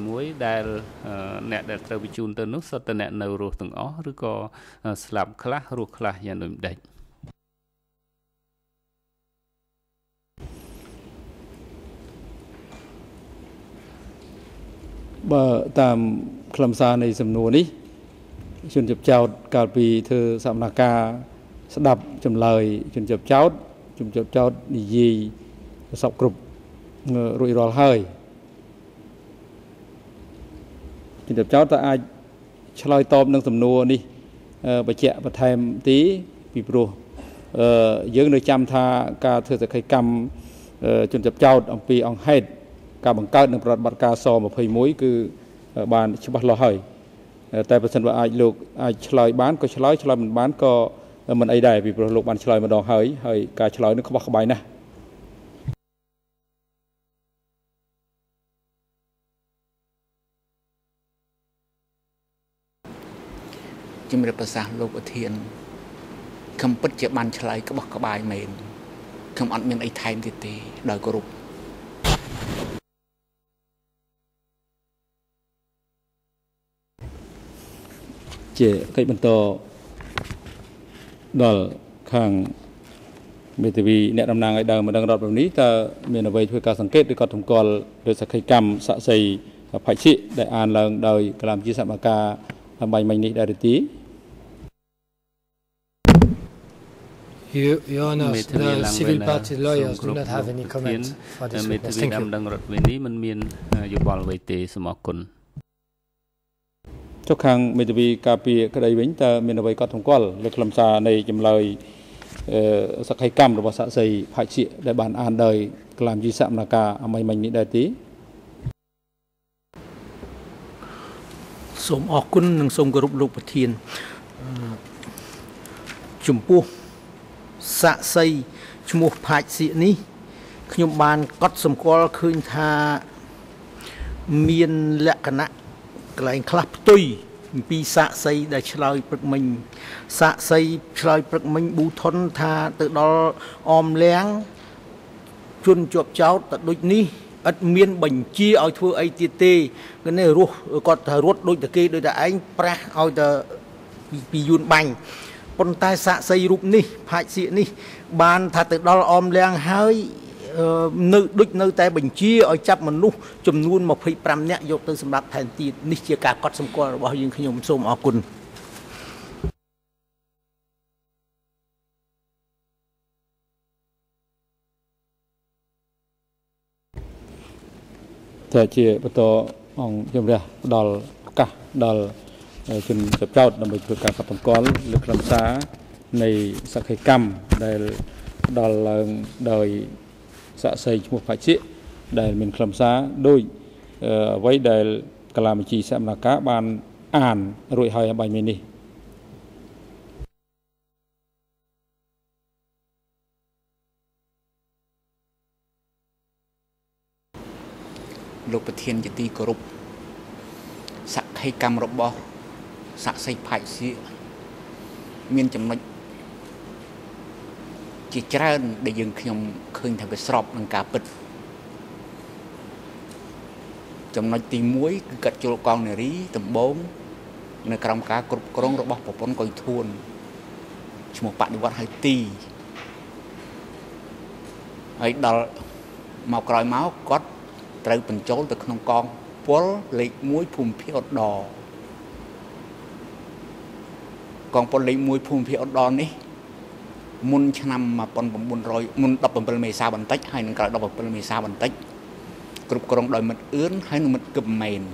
បើតាមខ្លឹមសារនៃសំណួរនេះជនជាប់ចោតកាលពីធ្វើសកម្មភាពស្ដាប់ចម្លើយជនជាប់ចោតនិយាយសពគ្រប់រួចរាល់ហើយជនជាប់ចោតតើអាចឆ្លើយតបនឹងសំណួរនេះបញ្ជាក់បន្ថែមទីពីព្រោះយើងនៅចាំថាការធ្វើសក្ខីកម្មជនជាប់ចោតអំពីអង្គហេតុការបង្កើតនឹងប្រតិបត្តិការស21គឺបានច្បាស់លាស់ហើយតែបើសិនបើអាចលោកអាចឆ្លើយបានក៏ឆ្លើយមិនបានក៏មិនអីដែរពីព្រោះលោកបានឆ្លើយម្ដងហើយការឆ្លើយនឹងក្បោះក្បាយណាស់ជំរាបប្រសាសន៍លោកប្រធានខំពិតជាបានឆ្លើយក្បោះក្បាយមែនខំអត់មានអីថែមទៀតទេដោយគោរពជាកិច្ចបន្តដល់ខាងមេធាវីអ្នកតំណាងឲ្យដើមម្ដងរដ្ឋបែបនេះតើមានអ្វីធ្វើការសង្កេតឬក៏តម្កល់លើសក្ខីកម្មសាក់សីផាច់ឈិដែលអានឡើងដោយគណៈជាសមការបាយមិញនេះដែរទេ Your Honor, the civil party lawyers do not have any comment for this witness. Thank you. ចុះខាងមេធាវីការពារក្តីវិញតើមានអ្វីក៏តម្កល់លើខ្លឹមសារនៃចម្លើយសក្ខីកម្មរបស់សាក់សីផាច់ឈិដែលបានអានដោយគណៈជាសមការមិញនេះដែរទេសូមអរគុណនិងសូមគោរពលោកប្រធានចំពោះសាក់សីឈ្មោះផាច់សៀកនេះខ្ញុំបានកត់សម្គាល់ឃើញថាមានលក្ខណៈកន្លែងខ្លះផ្ទុយអំពីសាក់សីដែលឆ្លើយព្រឹកមិញសាក់សីឆ្លើយព្រឹកមិញប៊ូថុនថាទៅដល់អមលៀងជនជាប់ចោតទៅដូចនេះ ít miên bình chia ao thua ai tiệt tê cái này ruột còn thở ruột đôi từ kia đôi ta anh pra ao từ bị yun bành con tai xạ xây rụp ní hại xị ní bàn thật từ đó om leng hơi nữ đích nơi tay bình chia ở chấp mình lúc chùm luôn một phi pram nhẹ dọc từ sầm đạp thành tì ní chia cả cọt sầm qua bao nhiêu khi nhom xôm ở cùn แต่เชี่ยประตูองยมเรียดอลกะดอลจนจับเจ้าดำไปสู่การขับต้นก้อนหรือคลำซ้าในสักกรรมได้ดอลโดยสะใส่ชั่วฝ่ายชิได้เป็นคลำซ้าโดยไว้ได้กลามิจีสำนักกะบานอ่านรวยหอยใบเมนีลูกประเทียนจะตีกรุบสักให้กรรมรบบสักใส่ไผ่ซีเมียนจำนวนจีเจริญได้ยังขยมคืนทำไปสอบนังกาปิดจำนวนตีมุ้ยกัดจุลกองเนรีตำบงในกรรมการกรุบกรองรบบปปนก่อยทวนชมปะในวัดไฮตีไอ้ดอลมากรอยเมาส์ก็ไตรเป็นโจลแต่ขนมกองพวลเล็กมุ้ยพุ่มพิอดดอกองพวลเล็กมุ้ยพุ่มพิอดดอนี่มุนชนำมาปนบุญรอยมุนดับเป็นเมษาบันทึกให้หนึ่งกระดับเป็นเมษาบันทึกกรุบกรองโดยมันเอื้อนให้หนึ่งมันกึมเมน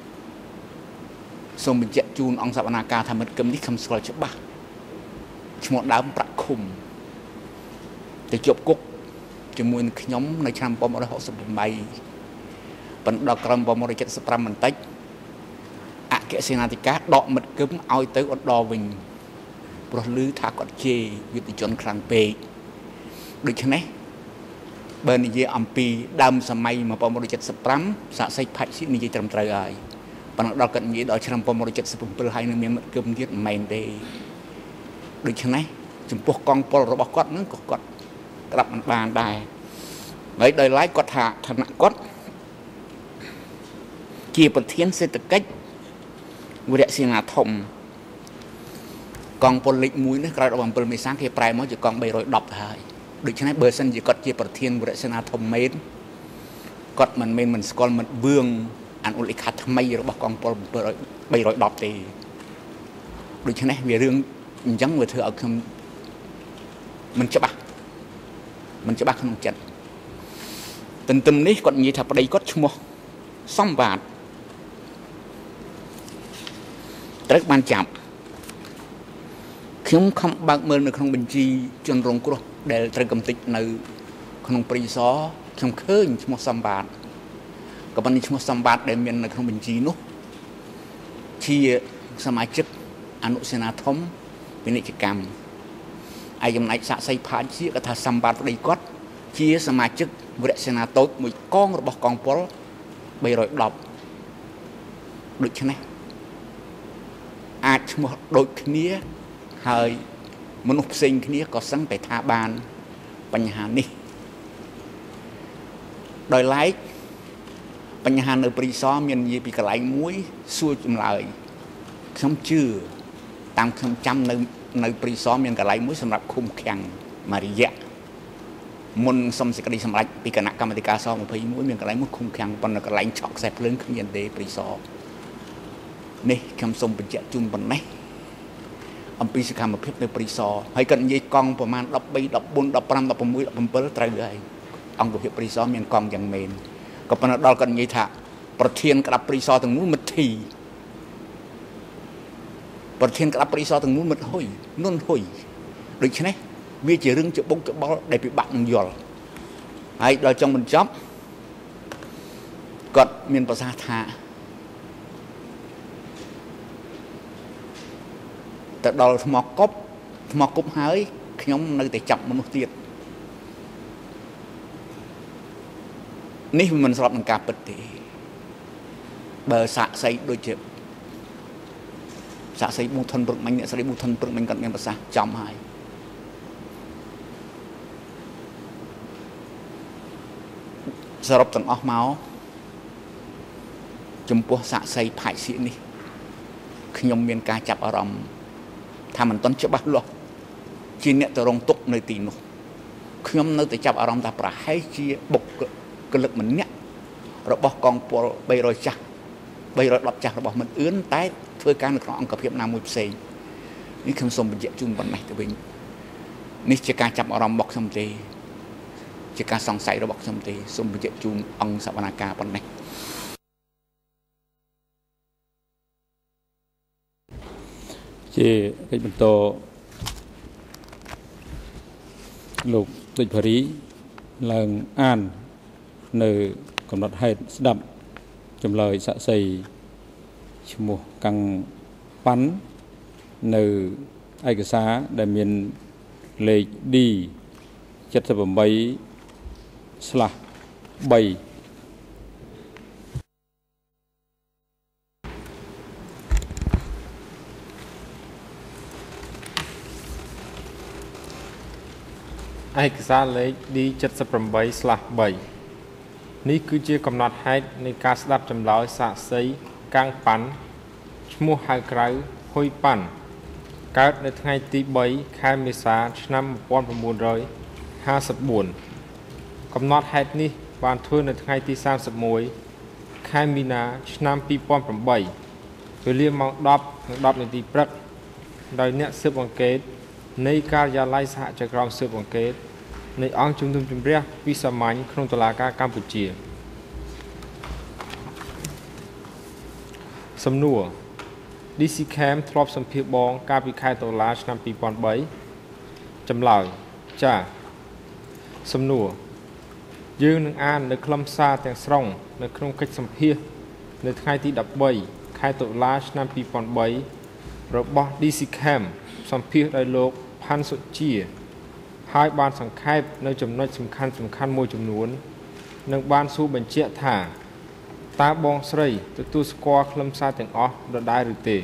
ส่งเป็นเจ้าจูนองศาบนาการทำมันกึมที่คำสกอลฉบับชมดาวประคุมแต่จบกุกจมูกขยมในชนำปมอะไรหกสิบใบเป็นดอกกระมปมอะไรเจ็ดสิบมันทึกอะเกษนาติกาดอกมันกึมเอาเตออดดอวิงปลดลื้อถากอดเจวิติจนครั้งเปย์ดูชนะเบอร์นิเยอัมปีดำสมัยมาปมรจัดสปรัมสะใส่ไผ่ชินิเยจำตรายปนดอกกันยี่ดอกชนปมรจัดสปุ่มเปลือยนึงมันเกิมยึดไม่ได้ดูชนะจุดพวกกองปลระบบกอดนั้นกอดกลับมันบานได้ไว้โดยไล่กอดหาถนัดกอดเกี่ยวกับเทียนเศรษฐกิจวิเดศินาธมกองพลเล็กมุ้ยนี่กระดับพลมีสังเกตปลายมันจะกองใบรอยดอกหายดูฉะนั้นเบอร์สันจะกดเจียประเทียนบริษัทนาธมเมนกดมันเมนมันสกอลมันเบื้องอันอุลิคัทไม่ระบบกองพลใบรอยดอกตีดูฉะนั้นมีเรื่องยังเมื่อเธอเอาคำมันจะบ้าขนมจัดตึมนี้กดยี่ทับไปกดชั่วโมงซ่อมบาทตรึกมันจับខ្ញុំខំបើកមើលនៅក្នុងបញ្ជីជនរងគ្រោះដែលត្រូវកំទេចនៅក្នុងព្រីសខ្ញុំឃើញឈ្មោះសម្បត្តិក៏ប៉ុន្តែឈ្មោះសម្បត្តិដែលមាននៅក្នុងបញ្ជីនោះជាសមាជិកអនុសេនាធំពាណិជ្ជកម្មឯចំណែកសាក់សីផាជាក៏ថាសម្បត្តិប្តីគាត់ជាសមាជិកវរសេនាតូចមួយកងរបស់កងពល310ដូច្នេះអាចឈ្មោះដូចគ្នាហើយមនុស្សផ្សេងគ្នាក៏សឹងតែថាបានបញ្ហានេះដោយឡែកបញ្ហានៅព្រីសមាននិយាយពីកន្លែងមួយសួរចម្លើយខ្ញុំជឿតាមខ្ញុំចាំនៅព្រីសមានកន្លែងមួយសម្រាប់ឃុំឃាំងមួយរយៈមុនសុំសេចក្តីសម្រេចពីគណៈកម្មាធិការស21មានកន្លែងមួយឃុំឃាំងប៉ុន្តែកន្លែងឆក់ខ្សែភ្លើងគ្មានទេព្រីសនេះខ្ញុំសូមបញ្ជាក់ជូនប៉ុណ្ណេះអំពីសកម្មភាពនៅព្រីសហើយគាត់និយាយកង់ប្រមាណ13 14 15 16 17ត្រូវហើយអង្គភាពព្រីសមានកង់យ៉ាងមែនក៏ប៉ុន្តែដល់គាត់និយាយថាប្រធានក្តាប់ព្រីសទាំងនោះមិត្តធីប្រធានក្តាប់ព្រីសទាំងនោះមិត្តហ៊ុយនុនហ៊ុយដូច្នេះវាជារឿងច្បុកច្បល់ដែលពិបាកនឹងយល់ហើយដល់ចុងបញ្ចប់គាត់មានប្រសាសន៍ថាទៅដល់ថ្មគប់ហើយខ្ញុំនៅតែចាប់មនុស្សទៀតនេះមិនស្របនឹងការពិតទេបើសាក់សីដូចជាសាក់សីប៊ូថុនព្រឹកមិញអ្នកស្រីប៊ូថុនព្រឹកមិញគាត់មានប្រសាសន៍ចំហើយសរុបទាំងអស់មកចំពោះសាក្សីផាច់សៀកនេះខ្ញុំមានការចាប់អារម្មណ៍ថាមិនទាន់ច្បាស់លាស់ជាអ្នកទៅរងទុកនៅទីនោះខ្ញុំនៅតែចាប់អារម្មណ៍ថាប្រហែលជាបុគ្គលិកម្នាក់របស់កងពល300ចាស់310ចាស់របស់មិនអឿនតែធ្វើការនៅក្នុងអង្គភាពណាមួយផ្សេងនេះខ្ញុំសូមបញ្ជាក់ជូនប៉ុណ្ណេះទៅវិញនេះជាការចាប់អារម្មណ៍របស់ខ្ញុំទេជាការសង្ស័យរបស់ខ្ញុំទេសូមបញ្ជាក់ជូនអង្គសវនាការប៉ុណ្ណេះជាកិច្ចបន្តលោកដូចភារីឡើងអាននៅកំណត់ហេតុស្ដាប់ចម្លើយសាក្សីឈ្មោះកាំងប៉ាន់នៅឯកសារដែលមានលេខ D 78/3 ឯកសារលេខ D 78/3 នេះគឺជាកំណត់ហេតុនៃការស្ដាប់ចម្លើយសាក្សីកាំងប៉ាន់ឈ្មោះហៅក្រៅហ៊ុយប៉ាន់កើតនៅថ្ងៃទី3ខែមេសាឆ្នាំ1954កំណត់ហេតុនេះបានធ្វើនៅថ្ងៃទី31ខែមីនាឆ្នាំ2008វេលាម៉ោង 10:10 នាទីព្រឹកដោយអ្នកស៊ើបអង្កេតនៃការិយាល័យសហចក្រមស៊ើបអង្កេតនៃអង្គជំនុំជម្រះវិសាមញ្ញក្នុងតុលាការកម្ពុជាសំណួរ DC Cam ធ្លាប់សម្ភាសបងកាលពីខែតុលាឆ្នាំ2003ចម្លើយចាសំណួរយើងនឹងអាននៅខ្លឹមសារទាំងស្រុងនៅក្នុងកិច្ចសម្ភាសនៅថ្ងៃទី13ខែតុលាឆ្នាំ2003របស់ DC Cam សម្ភាសដោយលោកផាន់សុជាហើយបានសង្ខេបនៅចំណុចសំខាន់មួយចំនួននិងបានសួរបញ្ជាក់ថាតើបងស្រីទទួលស្គាល់ខ្លឹមសារទាំងអស់ដដែលឬទេ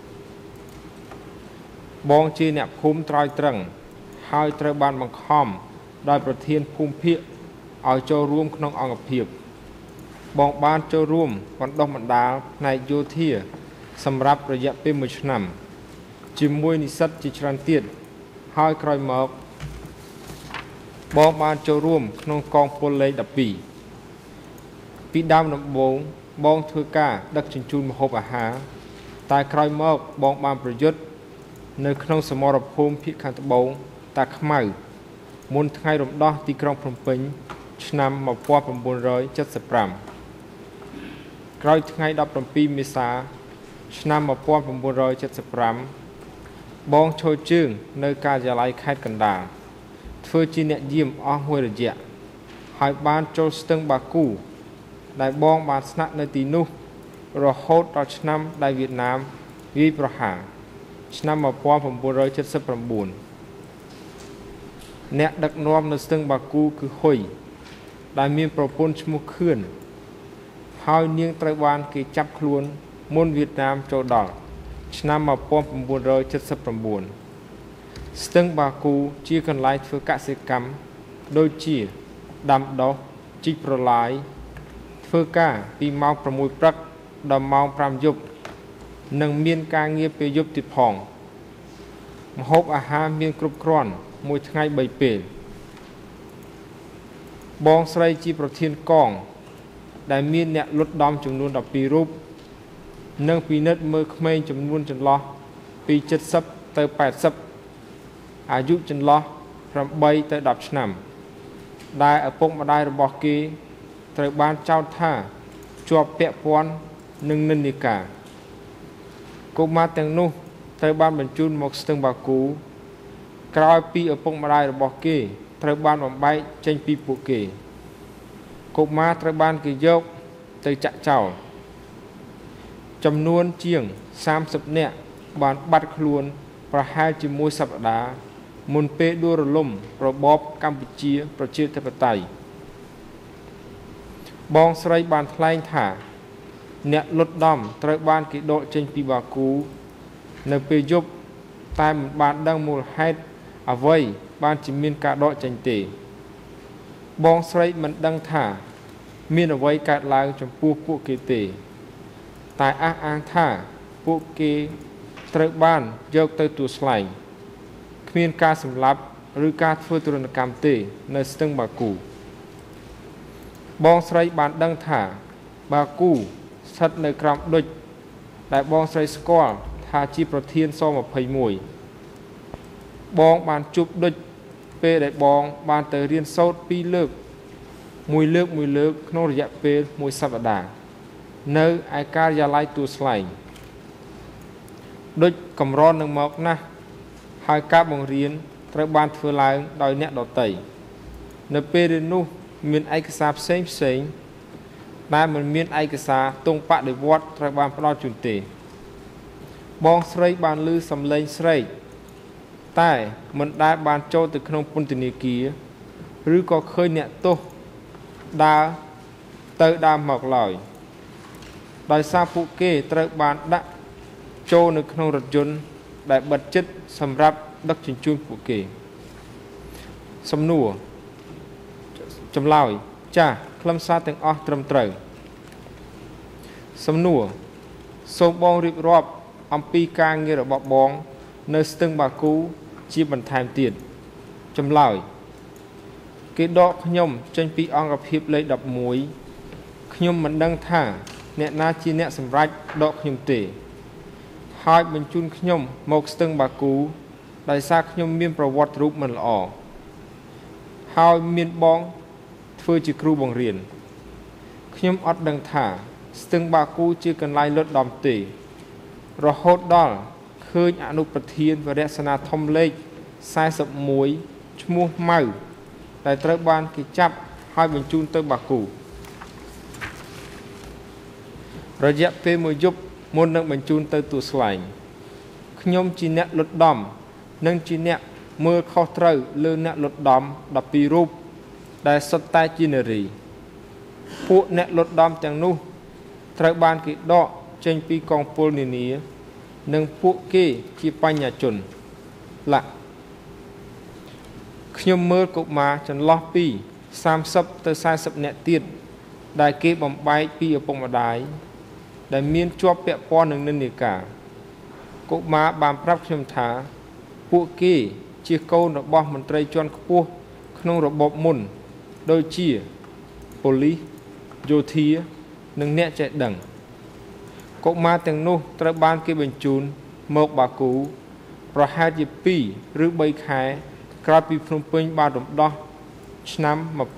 បងជាអ្នកភូមិត្រើយត្រឹងហើយត្រូវបានបង្ខំដោយប្រធានភូមិភាគឲ្យចូលរួមក្នុងអង្គភាពបងបានចូលរួមបណ្ដុះបណ្ដាលផ្នែកយោធាសម្រាប់រយៈពេល1ឆ្នាំជាមួយនិស្សិតជាច្រើនទៀតហើយក្រោយមកបងបានចូលរួមក្នុងកងពលលេខ12ពីដើមដំបូងបងធ្វើការដឹកជញ្ជូនម្ហូបអាហារតែក្រោយមកបងបានប្រយុទ្ធនៅក្នុងសមរភូមិភាគខាងត្បូងតាខ្មៅមុនថ្ងៃរំដោះទីក្រុងភ្នំពេញឆ្នាំ1975ក្រោយថ្ងៃ17មេសាឆ្នាំ1975បងឈរជើងនៅការិយាល័យខេត្តកណ្ដាលធ្វើជាអ្នកយាមអស់មួយរយៈហើយបានចូលស្ទឹងបាគូដែលបងបានស្នាក់នៅទីនោះរហូតដល់ឆ្នាំដែលវៀតណាមវាយប្រហារឆ្នាំ1979អ្នកដឹកនាំនៅស្ទឹងបាគូគឺហ៊ុយដែលមានប្រពន្ធឈ្មោះខឿនហើយនាងត្រូវបានគេចាប់ខ្លួនមុនវៀតណាមចូលដល់ឆ្នាំ1979ស្ទឹងបាគូជាកន្លែងធ្វើកសិកម្មដូចជាដាំដុះជីកប្រឡាយធ្វើការពីម៉ោង6ព្រឹកដល់ម៉ោង5យប់និងមានការងារពេលយប់ទៀតផងម្ហូបអាហារមានគ្រប់គ្រាន់មួយថ្ងៃ3ពេលបងស្រីជាប្រធានកងដែលមានអ្នកលុតដំចំនួន12រូបនិងពិនិត្យមើលក្មេងចំនួនចន្លោះពី70ទៅ80អាយុចន្លោះ8ទៅ10ឆ្នាំដែលឪពុកម្ដាយរបស់គេត្រូវបានចោទថាជាប់ពាក់ព័ន្ធនឹងនិន្នាការកុមារទាំងនោះត្រូវបានបញ្ជូនមកស្ទឹងបាគូក្រោយពីឪពុកម្ដាយរបស់គេត្រូវបានបំបែកចេញពីពួកគេកុមារត្រូវបានគេយកទៅចាក់ចោលចំនួនជាង30នាក់បានបាត់ខ្លួនប្រហែលជាមួយសប្តាហ៍មុនពេលដួលរលំរបបកម្ពុជាប្រជាធិបតេយ្យបងស្រីបានថ្លែងថាអ្នកលុតដំត្រូវបានគេដកចេញពីបាគូនៅពេលយប់តែមិនបានដឹងមូលហេតុអ្វីបានជាមានការដកចេញទេបងស្រីមិនដឹងថាមានអ្វីកើតឡើងចំពោះពួកគេទេតែអះអាងថាពួកគេត្រូវបានយកទៅទួលស្លែងគ្មានការសម្លាប់ឬការធ្វើទរណកម្មទេនៅស្ទឹងបាគូបងស្រីបានដឹងថាបាគូស្ថិតនៅក្រោមឌុចដែលបងស្រីស្គាល់ថាជាប្រធានស-21បងបានជួបឌុចពេលដែលបងបានទៅរៀនសូត្រ2លើកមួយលើកក្នុងរយៈពេល1សប្តាហ៍នៅឯការិយាល័យទួលស្លែងដូចកម្រនឹងមកណាស់ហើយការបង្រៀនត្រូវបានធ្វើឡើងដោយអ្នកដទៃនៅពេលរៀននោះមានឯកសារផ្សេងដែលមិនមានឯកសារទង់បដិវត្តត្រូវបានផ្ដល់ជូនទេបងស្រីបានឮសំឡេងស្រែកតែមិនដែលបានចូលទៅក្នុងពន្ធនាគារឬក៏ឃើញអ្នកទោសដើរទៅដើរមកឡើយដោយសារពួកគេត្រូវបានដាក់ចូលនៅក្នុងរថយន្តដែលបិទជិតសម្រាប់ដឹកជញ្ជូនពួកគេសំណួរចម្លើយចាស់ខ្លឹមសារទាំងអស់ត្រឹមត្រូវសំណួរសូមបងរៀបរាប់អំពីការងាររបស់បងនៅស្ទឹងបាគូជាបន្ថែមទៀតចម្លើយគេដកខ្ញុំចេញពីអង្គភាពលេខ11ខ្ញុំមិនដឹងថាអ្នកណាជាអ្នកសម្រេចដកខ្ញុំទេហើយបញ្ជូនខ្ញុំមកស្ទឹងបាគូដោយសារខ្ញុំមានប្រវត្តិរូបមិនល្អហើយមានបងធ្វើជាគ្រូបង្រៀនខ្ញុំអត់ដឹងថាស្ទឹងបាគូជាកន្លែងលុតដំទេរហូតដល់ឃើញអនុប្រធានវរៈសេនាធំលេខ41ឈ្មោះម៉ៅដែលត្រូវបានគេចាប់ហើយបញ្ជូនទៅបាគូរយៈពេលមួយយប់មុននឹងបញ្ជូនទៅទួលស្លែងខ្ញុំជាអ្នកលុតដំនិងជាអ្នកមើលខុសត្រូវលើអ្នកលុតដំ12រូបដែលសុទ្ធតែជានារីពួកអ្នកលុតដំទាំងនោះត្រូវបានគេដកចេញពីកងពលនានានិងពួកគេជាបញ្ញជនលក្ខខ្ញុំមើលកុមារចន្លោះពី30ទៅ40នាក់ទៀតដែលគេបំបែកពីឪពុកម្ដាយដែលមានជាប់ពាក់ព័ន្ធនឹងនិន្នាការកុមារបានប្រាប់ខ្ញុំថាពួកគេជាកូនរបស់មន្ត្រីជាន់ខ្ពស់ក្នុងរបបមុនដូចជាប៉ូលីសយោធានិងអ្នកចេះដឹងកុមារទាំងនោះត្រូវបានគេបញ្ជូនមកបាគូប្រហែលជា2ឬ3ខែក្រោយពីភ្នំពេញបានរំដោះឆ្នាំ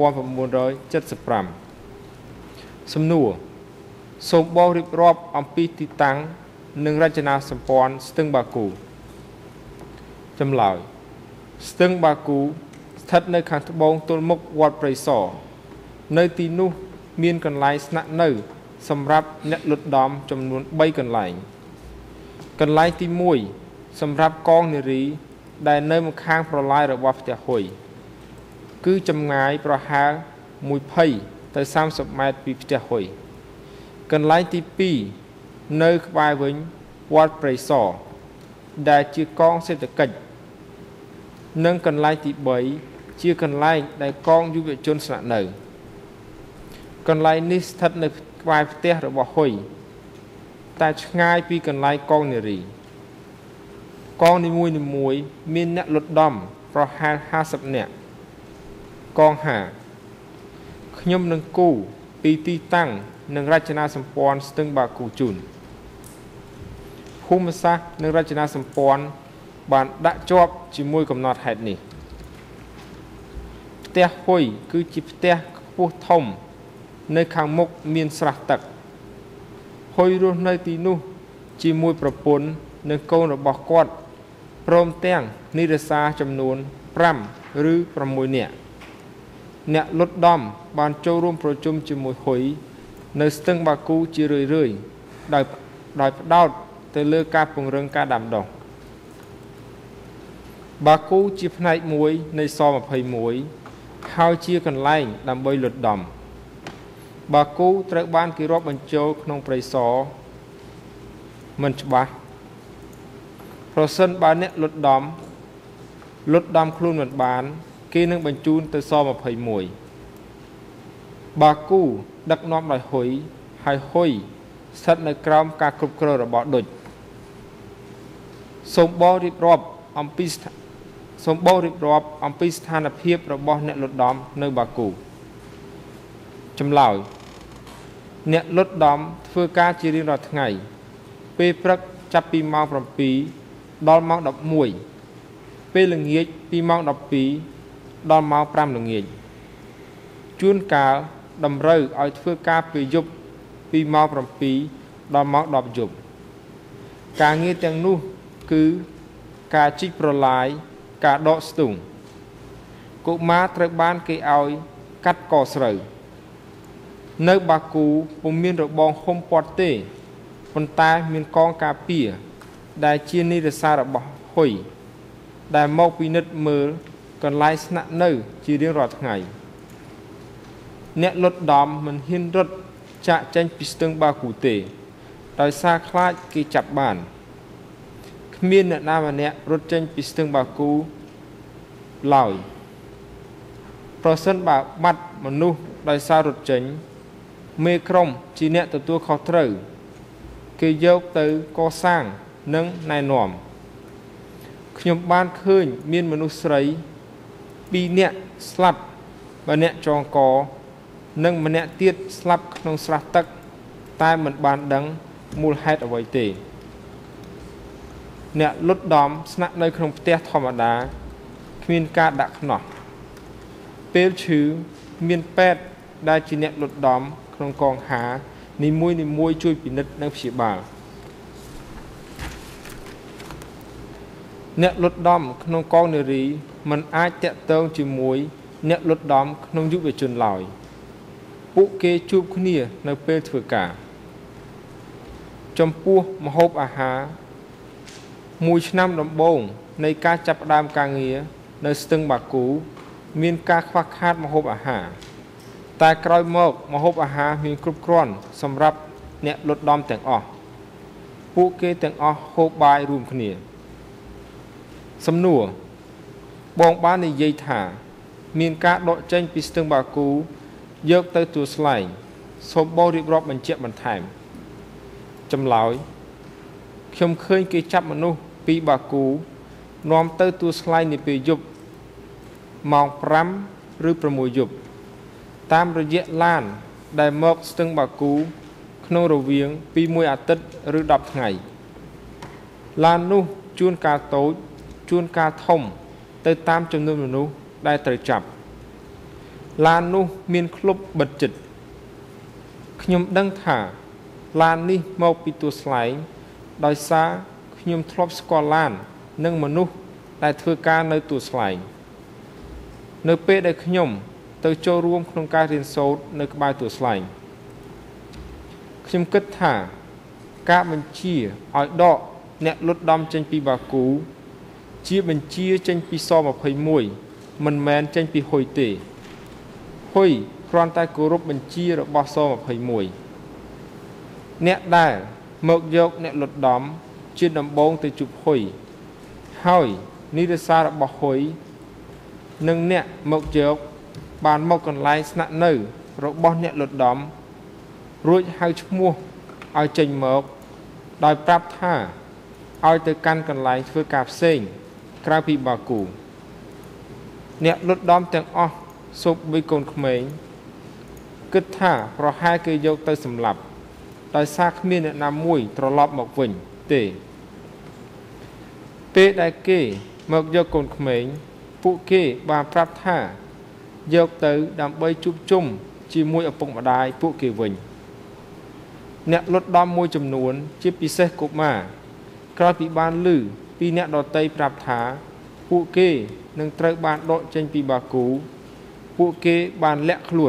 1975សំណួរសូមបងរៀបរាប់អំពីទីតាំងនិងរចនាសម្ព័ន្ធស្ទឹងបាគូចម្លើយស្ទឹងបាគូស្ថិតនៅខាងត្បូងទល់មុខវត្តព្រៃសរនៅទីនោះមានកន្លែងស្នាក់នៅសម្រាប់អ្នកលុតដំចំនួន3កន្លែងកន្លែងទី1សម្រាប់កងនារីដែលនៅម្ខាងប្រឡាយរបស់ផ្ទះហ៊ុយគឺចម្ងាយប្រហែល20ទៅ30ម៉ែត្រពីផ្ទះហ៊ុយកន្លែងទី2នៅក្បែរវិញវត្តព្រៃសរដែលជាកងសេដ្ឋកិច្ចនិងកន្លែងទី3ជាកន្លែងដែលកងយុវជនស្នាក់នៅកន្លែងនេះស្ថិតនៅក្បែរផ្ទះរបស់ហ៊ុយតែឆ្ងាយពីកន្លែងកងនារីកងនីមួយមានអ្នកលុតដំប្រហែល50នាក់កងហាខ្ញុំនឹងគូពីទីតាំងនិងរចនាសម្ព័ន្ធស្ទឹងបាគូជូនភូមិសាស្ត្រនិងរចនាសម្ព័ន្ធបានដាក់ជាប់ជាមួយកំណត់ហេតុនេះផ្ទះហ៊ុយគឺជាផ្ទះខ្ពស់ធំនៅខាងមុខមានស្រះទឹកហ៊ុយរស់នៅទីនោះជាមួយប្រពន្ធនិងកូនរបស់គាត់ព្រមទាំងនិរសាចំនួន5ឬ6នាក់អ្នកលុតដំបានចូលរួមប្រជុំជាមួយហ៊ុយនៅស្ទឹងបាគូជារឿយដោយផ្ដោតទៅលើការពង្រឹងការដាំដុះបាគូជាផ្នែកមួយនៃស-21ហើយជាកន្លែងដើម្បីលុតដំបាគូត្រូវបានគេរាប់បញ្ចូលក្នុងព្រៃសរមិនច្បាស់ប្រសិនបើអ្នកលុតដំខ្លួនមិនបានគេនឹងបញ្ជូនទៅស-21 បាគូដឹកនាំដោយហ៊ុយហើយហ៊ុយស្ថិតនៅក្រោមការគ្រប់គ្រងរបស់ឌុចសូមបងរៀបរាប់អំពីស្ថានភាពរបស់អ្នកលុតដំនៅបាគូចម្លើយអ្នកលុតដំធ្វើការជារៀងរាល់ថ្ងៃពេលព្រឹកចាប់ពីម៉ោង7ដល់ម៉ោង11ពេលល្ងាចពីម៉ោង12ដល់ម៉ោង5ល្ងាចជួនកាលតម្រូវឲ្យធ្វើការពេលយប់ពីម៉ោង7ដល់ម៉ោង10យប់ការងារទាំងនោះគឺការជីកប្រឡាយការដកស្ទូងកុមារត្រូវបានគេឲ្យកាត់កស្រូវនៅបាគូពុំមានរបងហុំព័ទ្ធទេប៉ុន្តែមានកងការពារដែលជានិរសាររបស់ហ៊ុយដែលមកពិនិត្យមើលកន្លែងស្នាក់នៅជារៀងរាល់ថ្ងៃអ្នកលុតដំមិនហ៊ានរត់ចាក់ចេញពីស្ទឹងបាគូទេដោយសារខ្លាចគេចាប់បានគ្មានអ្នកណាម្នាក់រត់ចេញពីស្ទឹងបាគូឡើយប្រសិនបើបាត់មនុស្សដោយសាររត់ចេញមេក្រុមជាអ្នកទទួលខុសត្រូវគេយកទៅកសាងនិងណែនាំខ្ញុំបានឃើញមានមនុស្សស្រី2នាក់ស្លាប់ម្នាក់ចងកនិងម្នាក់ទៀតស្លាប់ក្នុងស្រះទឹកតែមិនបានដឹងមូលហេតុអ្វីទេអ្នកលុតដំស្នាក់នៅក្នុងផ្ទះធម្មតាគ្មានការដាក់ខ្នោះពេលឈឺមានពេទ្យដែលជាអ្នកលុតដំក្នុងកងហានីមួយជួយពិនិត្យនិងព្យាបាលអ្នកលុតដំក្នុងកងនារីមិនអាចតាក់ទងជាមួយអ្នកលុតដំក្នុងយុវជនឡើយពួកគេជួបគ្នានៅពេលធ្វើការចំពោះម្ហូបអាហារមួយឆ្នាំដំបូងនៃការចាប់ផ្ដើមការងារនៅស្ទឹងបាគូមានការខ្វះខាតម្ហូបអាហារតែក្រោយមកម្ហូបអាហារមានគ្រប់គ្រាន់សម្រាប់អ្នកលុតដំទាំងអស់ពួកគេទាំងអស់ហូបបាយរួមគ្នាសំណួរបងបាននិយាយថាមានការដកចេញពីស្ទឹងបាគូយកទៅទួលស្លែងសូមបងរៀបរាប់បញ្ជាក់បន្ថែមចម្លើយខ្ញុំឃើញគេចាប់មនុស្សពីបាគូនាំទៅទួលស្លែងនាពេលយប់ម៉ោង5ឬ6យប់តាមរយៈឡានដែលមកស្ទឹងបាគូក្នុងរវាងពី1អាទិត្យឬ10ថ្ងៃឡាននោះជួនកាលតូចជួនកាលធំទៅតាមចំនួនមនុស្សដែលត្រូវចាប់ឡាននោះមានក្លុបបិទជិតខ្ញុំដឹងថាឡាននេះមកពីទួលស្លែងដោយសារខ្ញុំធ្លាប់ស្គាល់ឡាននិងមនុស្សដែលធ្វើការនៅទួលស្លែងនៅពេលដែលខ្ញុំទៅចូលរួមក្នុងការរៀនសូត្រនៅក្បែរទួលស្លែងខ្ញុំគិតថាការបញ្ជាឲ្យដកអ្នកលុតដំចេញពីបាគូជាបញ្ជាចេញពីស21មិនមែនចេញពីហ៊ុយទេហ៊ុយគ្រាន់តែគោរពបញ្ជារបស់ស21អ្នកដែលមកយកអ្នកលុតដំជាដំបងទៅជួបហ៊ុយហើយនិរសាររបស់ហ៊ុយនិងអ្នកមកយកបានមកកន្លែងស្នាក់នៅរបស់អ្នកលុតដំរួចហៅឈ្មោះឲ្យចេញមកដោយប្រាប់ថាឲ្យទៅកាន់កន្លែងធ្វើការផ្សេងក្រៅពីបាគូអ្នកលុតដំទាំងអស់សូម្បីកូនក្មេងគិតថាប្រហែលគេយកទៅសម្លាប់ដោយសារគ្មានអ្នកណាមួយត្រឡប់មកវិញទេពេលដែលគេមកយកកូនក្មេងពួកគេបានប្រាប់ថាយកទៅដើម្បីជួបជុំជាមួយឪពុកម្ដាយពួកគេវិញអ្នកលុតដំមួយចំនួនជាពិសេសកុមារក្រោយពីបានឮពីអ្នកដទៃប្រាប់ថាពួកគេនឹងត្រូវបានដកចេញពីបាគូពួកគេបានលាក់ខ្លួន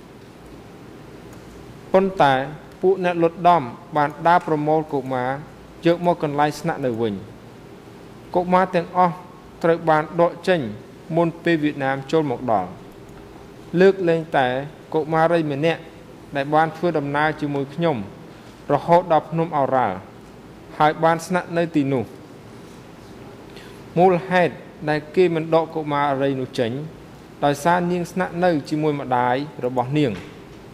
ប៉ុន្តែពួកអ្នកលុតដំបានដើរប្រមូលកុមារយកមកកន្លែងស្នាក់នៅវិញកុមារទាំងអស់ត្រូវបានដកចេញមុនពេលវៀតណាមចូលមកដល់លើកលែងតែកុមារីម្នាក់ដែលបានធ្វើដំណើរជាមួយខ្ញុំរហូតដល់ភ្នំអូរ៉ាល់ហើយបានស្នាក់នៅទីនោះមូលហេតុដែលគេមិនដកកុមារីនោះចេញដោយសារនាងស្នាក់នៅជាមួយម្ដាយរបស់នាង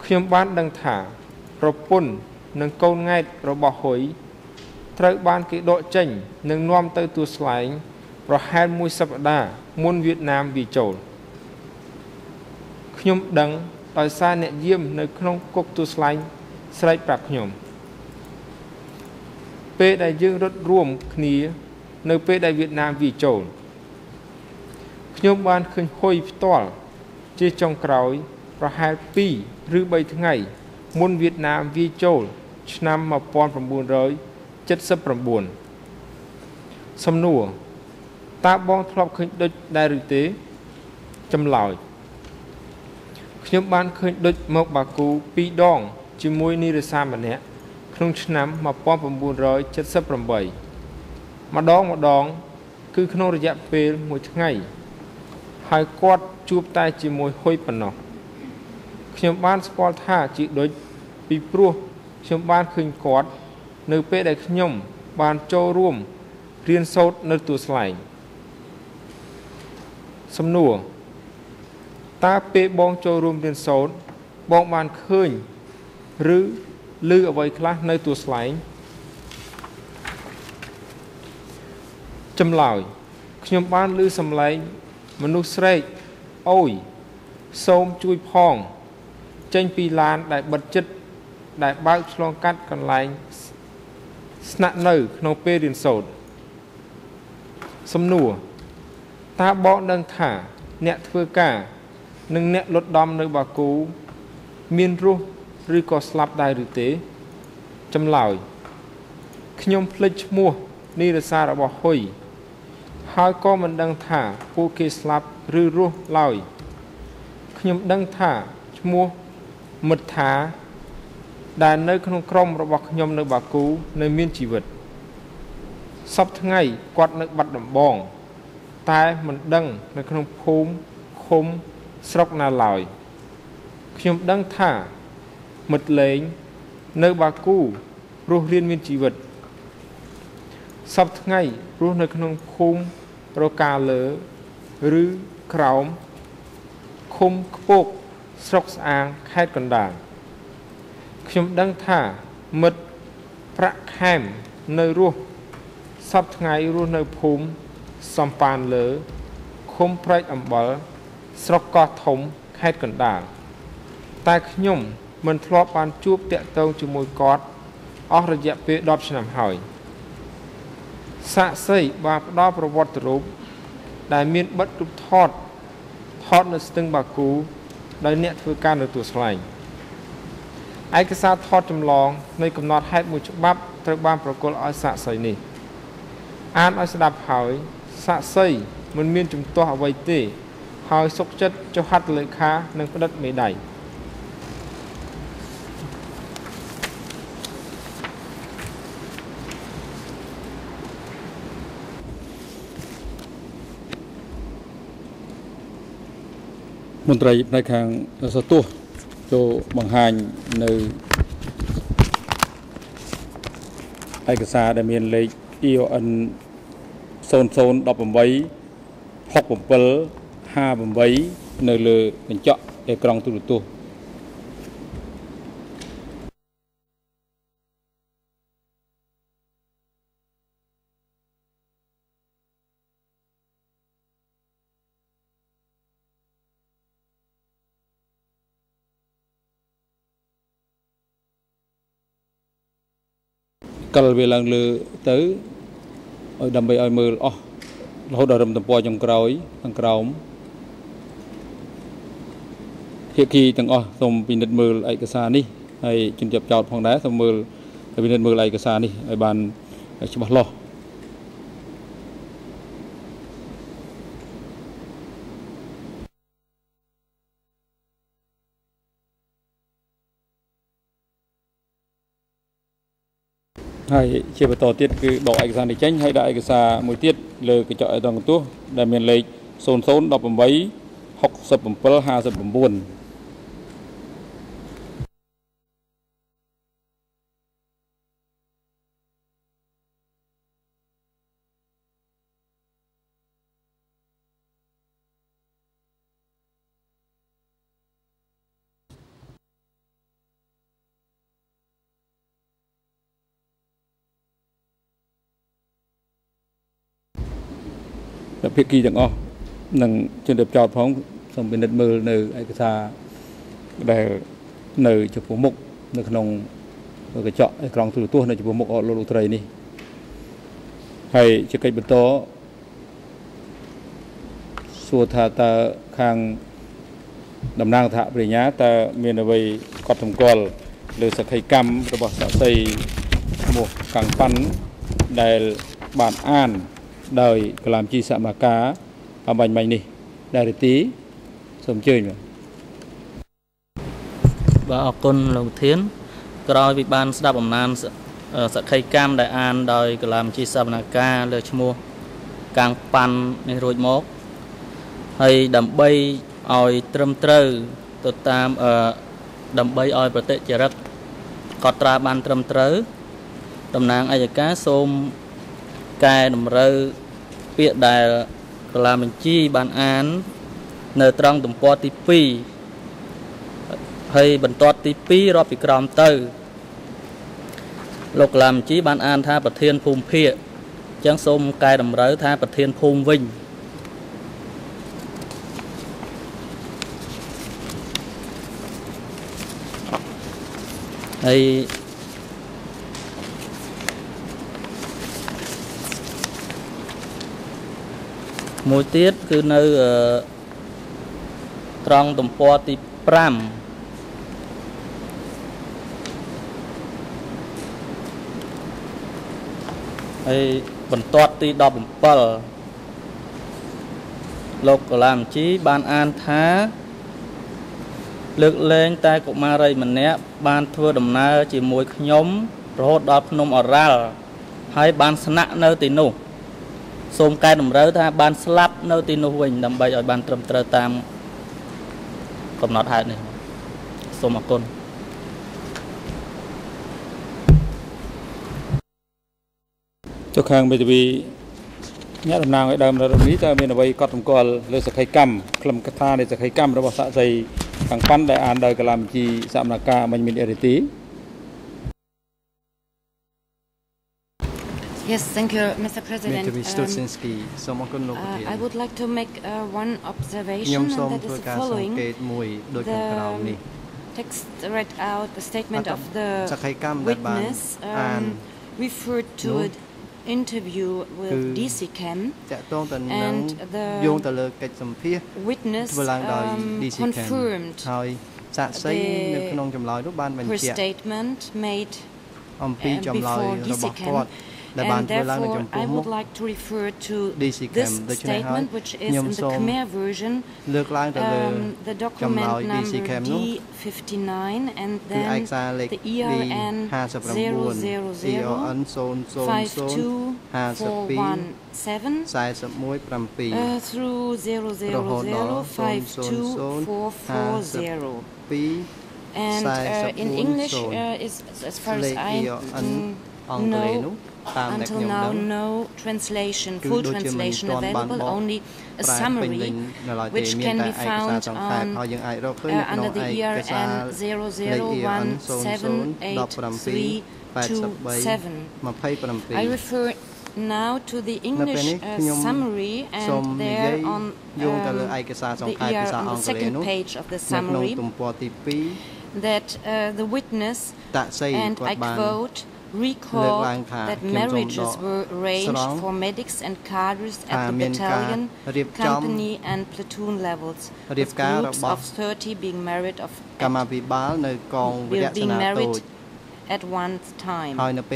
ខ្ញុំបានដឹងថាប្រពន្ធនិងកូនង៉ែតរបស់ហ៊ុយត្រូវបានគេដកចេញនិងនាំទៅទួលស្លែងប្រហែល1សប្តាហ៍មុនវៀតណាមវាចូលខ្ញុំដឹងដោយសារអ្នកយាមនៅក្នុងគុកទួលស្លែងស្រែកប្រាប់ខ្ញុំពេលដែលយើងរត់រួមគ្នានៅពេលដែលវៀតណាមវាចូលខ្ញុំបានឃើញហ៊ុយផ្ទាល់ជាចុងក្រោយប្រហែល2 ឬ 3 ថ្ងៃមុនវៀតណាមវាចូលឆ្នាំ1979សំណួរតើបងធ្លាប់ឃើញដុចដែរឬទេចម្លើយខ្ញុំបានឃើញដុចមកបាគូ2 ដងជាមួយនាយរសាម្នាក់ក្នុងឆ្នាំ1978ម្ដងគឺក្នុងរយៈពេល1ថ្ងៃហើយគាត់ជួបតែជាមួយហ៊ុយប៉ុណ្ណោះខ្ញុំបានស្គាល់ថាជាដុចពីព្រោះខ្ញុំបានឃើញគាត់នៅពេលដែលខ្ញុំបានចូលរួមរៀនសូត្រនៅទួលស្លែងសំណួរតើពេលបងចូលរួមរៀនសូត្របងបានឃើញឬឮអ្វីខ្លះនៅទួលស្លែងចម្លើយខ្ញុំបានឮសំឡេងមនុស្សស្រែកអូយសូមជួយផងចេញពីឡានដែលបិទជិតដែលបើកឆ្លងកាត់កន្លែងស្នាក់នៅក្នុងពេលរៀនសូត្រសំណួរតើបងដឹងថាអ្នកធ្វើការនិងអ្នកលត់ដំនៅបាគូមានរស់ឬក៏ស្លាប់ដែរឬទេចម្លើយខ្ញុំភ្លេចឈ្មោះនាយរសាររបស់ហ៊ុយហើយក៏មិនដឹងថាពួកគេស្លាប់ឬរស់ឡើយខ្ញុំដឹងថាឈ្មោះមិត្តថាដែលនៅក្នុងក្រុមរបស់ខ្ញុំនៅបាគូនៅមានជីវិតសប្តាហ៍ថ្ងៃគាត់នៅបាត់ដំបងតែមិនដឹងនៅក្នុងភូមិឃុំស្រុកណាឡើយខ្ញុំដឹងថាមិត្តលេងនៅបាគូរស់រៀនមានជីវិតសប្តាហ៍ថ្ងៃរស់នៅក្នុងភូមិរកាលើឬក្រោមឃុំខ្ពកស្រុកស្អាងខេត្តកណ្ដាលខ្ញុំដឹងថាមិត្តប្រាក់ខែមនៅរស់សប្តាហ៍ថ្ងៃរស់នៅភូមិសំប៉ានលើឃុំព្រែកអំបិលស្រុកកោះធំខេត្តកណ្ដាលតែខ្ញុំមិនធ្លាប់បានជួបតាក់ទងជាមួយគាត់អស់រយៈពេល10ឆ្នាំហើយសាក្សីបានផ្ដល់ប្រវត្តិរូបដែលមានបិទរូបថតនៅស្ទឹងបាគូដោយអ្នកធ្វើការនៅទួលស្លែងឯកសារថតចម្លងនៃកំណត់ហេតុមួយច្បាប់ត្រូវបានប្រគល់ឲ្យសាក្សីនេះអានឲ្យស្ដាប់ហើយសាក្សីមិនមានជំទាស់អ្វីទេហើយសុខចិត្តចុះហត្ថលេខានិងផ្តិតមេដៃមន្ត្រីផ្នែកខាងសទោសចូលបង្ហាញនៅឯកសារដែលមានលេខ EON 0018 6758នៅលើកញ្ចក់អេក្រង់ទូរទស្សន៍កលវាឡើងលើទៅឲ្យដើម្បីឲ្យមើលអស់រហូតដល់រំទំព័រចុងក្រោយខាងក្រោមភាគីទាំងអស់សូមពិនិត្យមើលឯកសារនេះហើយជំរាបចោតផងដែរសូមមើលពិនិត្យមើលឯកសារនេះឲ្យបានច្បាស់លាស់ហើយជាបន្តទៀតគឺដកឯកសារនេះចេញហើយដាក់ឯកសារមួយទៀតលើកញ្ចក់អេក្រង់ទូរទស្សន៍ដែលមានលេខ0018 6759 ភាគីទាំងអស់នឹងជនរៀបចំផងសូមពិនិត្យមើលនៅឯកសារដែលនៅចំពោះមុខនៅក្នុងកញ្ចក់អេក្រង់ទូរទស្សន៍នៅចំពោះមុខលោកត្រីនេះហើយជាកិច្ចបន្តសួរថាតើខាងតំណាងសហប្រញ្ញាតើមានអ្វីកត់សម្គាល់លើសក្ខីកម្មរបស់សាក្សីឈ្មោះកាំងប៉ាន់ដែលបានអានដោយកលាមជីសមកាអំបញ្ញមិញនេះដែរទេសូមអញ្ជើញបាទអរគុណលោកប្រធានក្រោយពីបានស្ដាប់អំណានសក្ខីកម្មដែលអានដោយកលាមជីសមកាលើឈ្មោះកាំងប៉ាន់នេះរួចមកហើយដើម្បីឲ្យត្រឹមត្រូវទៅតាមដើម្បីឲ្យប្រតិចរិតកត់ត្រាបានត្រឹមត្រូវតំណាងអัยការសូមកែតម្រូវពាក្យដែលកលាមជីបានអាននៅត្រង់ទំព័រទី2ហើយបន្ទាត់ទី2រាប់ពីក្រោមទៅលោកកលាមជីបានអានថាប្រធានភូមិភាគអញ្ចឹងសូមកែតម្រូវថាប្រធានភូមិវិញហើយមួយទៀតគឺនៅត្រង់ទំព័រទី5ហើយបន្ទាត់ទី17លោកកលាមជីបានអានថាលើកលែងតែកុមារីម្នាក់បានធ្វើដំណើរជាមួយខ្ញុំរហូតដល់ភ្នំអរ៉ាល់ហើយបានស្នាក់នៅទីនោះសូមកែតម្រូវថាបានស្លាប់នៅទីនោះវិញដើម្បីឲ្យបានត្រឹមត្រូវតាមកំណត់ហេតុនេះសូមអរគុណចុះខាងមេធាវីអ្នកតំណាងឲ្យដើមរដ្ឋនេះតើមានអ្វីកត់សម្គាល់លើសក្ខីកម្មខ្លឹមកថានៃសក្ខីកម្មរបស់សាក្សីខាងប៉ាន់ដែលអានដោយកលាមជីសមកាមិញមានអីទេ Yes, thank you, Mr. President. I would like to make one observation, and that is the following. The text read out, the statement of the witness referred to an interview with DC Chem, and the witness confirmed her statement made before DC Chem. And therefore, I would like to refer to this statement, which is in the Khmer version, the document number D59, and then the ERN 0005241 through 0005240. And in English, as far as I know, until now, no translation, full translation available, only a summary which can be found on under the ERN 001783227. I refer now to the English summary, and there on the second page of the summary that the witness, and I quote, recall that marriages were arranged for medics and cadres at the battalion, company and platoon levels, with groups of 30 being married at one time.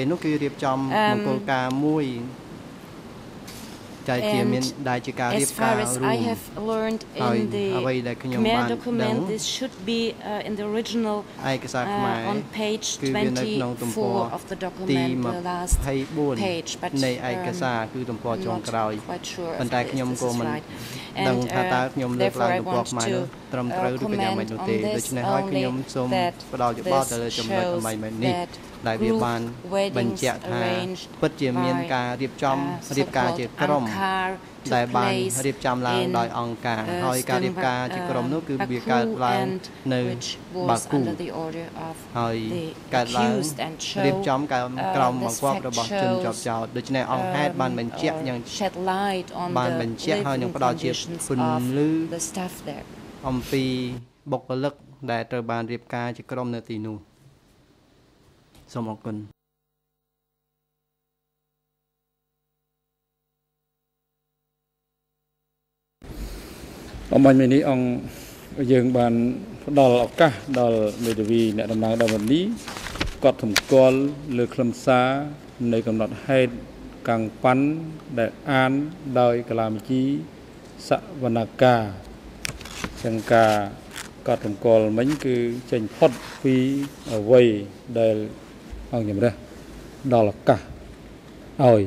And as far as I have learned in the Khmer document, this should be in the original on page 24 of the document, the last page, but I'm not quite sure if this is right. And therefore I want to comment on this only, that this shows that group weddings arranged by so-called ដែលបានរៀបចំឡើងដោយអង្គការហើយការរៀបការជាក្រុមនោះគឺវាកើតឡើងនៅបាគូហើយកើតឡើងរៀបចំក្រោមបង្គាប់របស់ជនជាប់ចោតដូច្នេះអង្គហេតុបានបញ្ជាក់យ៉ាងបានបញ្ជាក់ហើយនឹងផ្ដល់ជាពន្លឺអំពីបុគ្គលិកដែលត្រូវបានរៀបការជាក្រុមនៅទីនោះសូមអរគុណអំបញ្ញនេះអង្គយើងបានផ្ដល់ឱកាសដល់មេធាវីអ្នកតំណាងដើមនេះគាត់សម្គាល់លើខ្លឹមសារនៃកំណត់ហេតុកាំងប៉ាន់ដែលអានដោយកលាមជីសវនកាសង្ការគាត់សម្គាល់មិញគឺចេញផុតពីអ្វីដែលអង្គជំរះដល់ឱកាសឲ្យ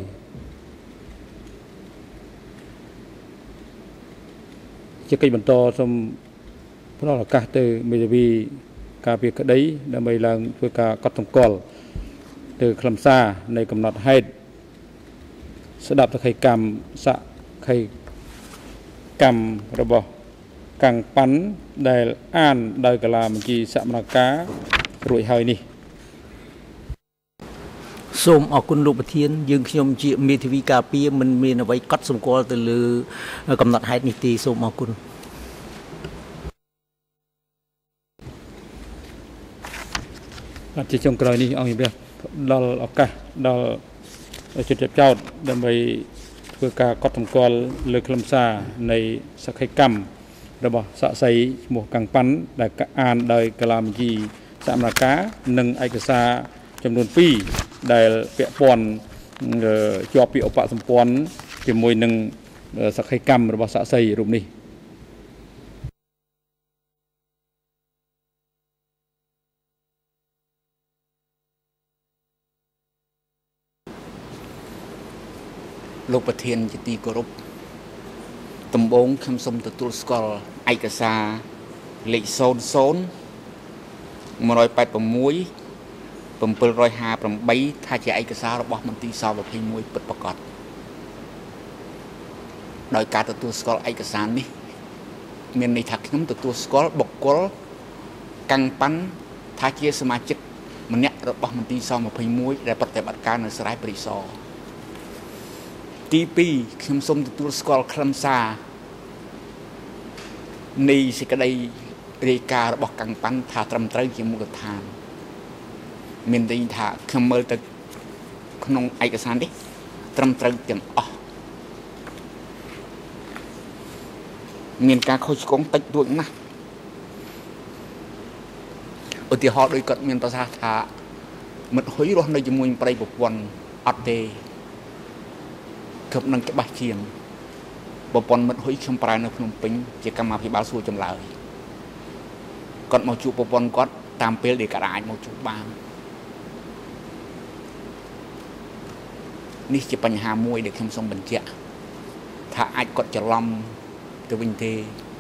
ជាកិច្ចបន្តសូមផ្ដល់ឱកាសទៅមេធាវីការពារក្តីដើម្បីឡើងធ្វើការកត់សម្គាល់ទៅខ្លឹមសារនៃកំណត់ហេតុស្ដាប់សក្ខីកម្មសក្ខីកម្មរបស់កាំងប៉ាន់ដែលអានដោយកលាបញ្ជីសមនការរួចហើយនេះសូមអរគុណលោកប្រធានយើងខ្ញុំជាមេធាវីការពារមិនមានអ្វីកត់សម្គាល់ទៅលើកំណត់ហេតុនេះទេសូមអរគុណជាចុងក្រោយនេះអង្គជំរះដល់ឱកាសដល់ជនជាប់ចោតដើម្បីធ្វើការកត់សម្គាល់លើខ្លឹមសារនៃសក្ខីកម្មរបស់សាក្សីឈ្មោះកាំងប៉ាន់ដែលអានដោយកលាបញ្ជីសមនការនិងឯកសារចំនួន2ដែលពាក់ព័ន្ធជាប់ពីឧបសម្ព័ន្ធជាមួយនឹងសក្ខីកម្មរបស់សាក្សីរូបនេះលោកប្រធានជាទីគោរពដំបូងខ្ញុំសូមទទួលស្គាល់ឯកសារលេខ00 186 758ថាជាឯកសាររបស់មន្ទីរស-21ពិតប្រាកដដោយការទទួលស្គាល់ឯកសារនេះមានន័យថាខ្ញុំទទួលស្គាល់បុគ្គលកាំងប៉ាន់ថាជាសមាជិកម្នាក់របស់មន្ទីរស-21ដែលប្រតិបត្តិការនៅស្រែព្រៃសរទី2ខ្ញុំសូមទទួលស្គាល់ខ្លឹមសារនៃសេចក្តីរាយការណ៍របស់កាំងប៉ាន់ថាត្រឹមត្រូវជាមូលដ្ឋានមានន័យថាខ្ញុំមើលទៅក្នុងឯកសារនេះត្រឹមត្រូវទាំងអស់មានការខុសឆ្គងតិចតួចណាស់ឧទាហរណ៍ដូចគាត់មានប្រសាសន៍ថាមិត្តហ៊ុយរស់នៅជាមួយប្រិយប្រពន្ធអត់ទេគ្រប់នឹងច្បាស់ជាងប្រពន្ធមិត្តហ៊ុយខ្ញុំប្រើនៅភ្នំពេញជាកម្មាភិបាលសួរចម្លើយគាត់មកជួបប្រពន្ធគាត់តាមពេលដែលគាត់អាចមកជួបបាននេះជាបញ្ហាមួយដែលខ្ញុំសូមបញ្ជាក់ថាអាចគាត់ច្រឡំទៅវិញទេ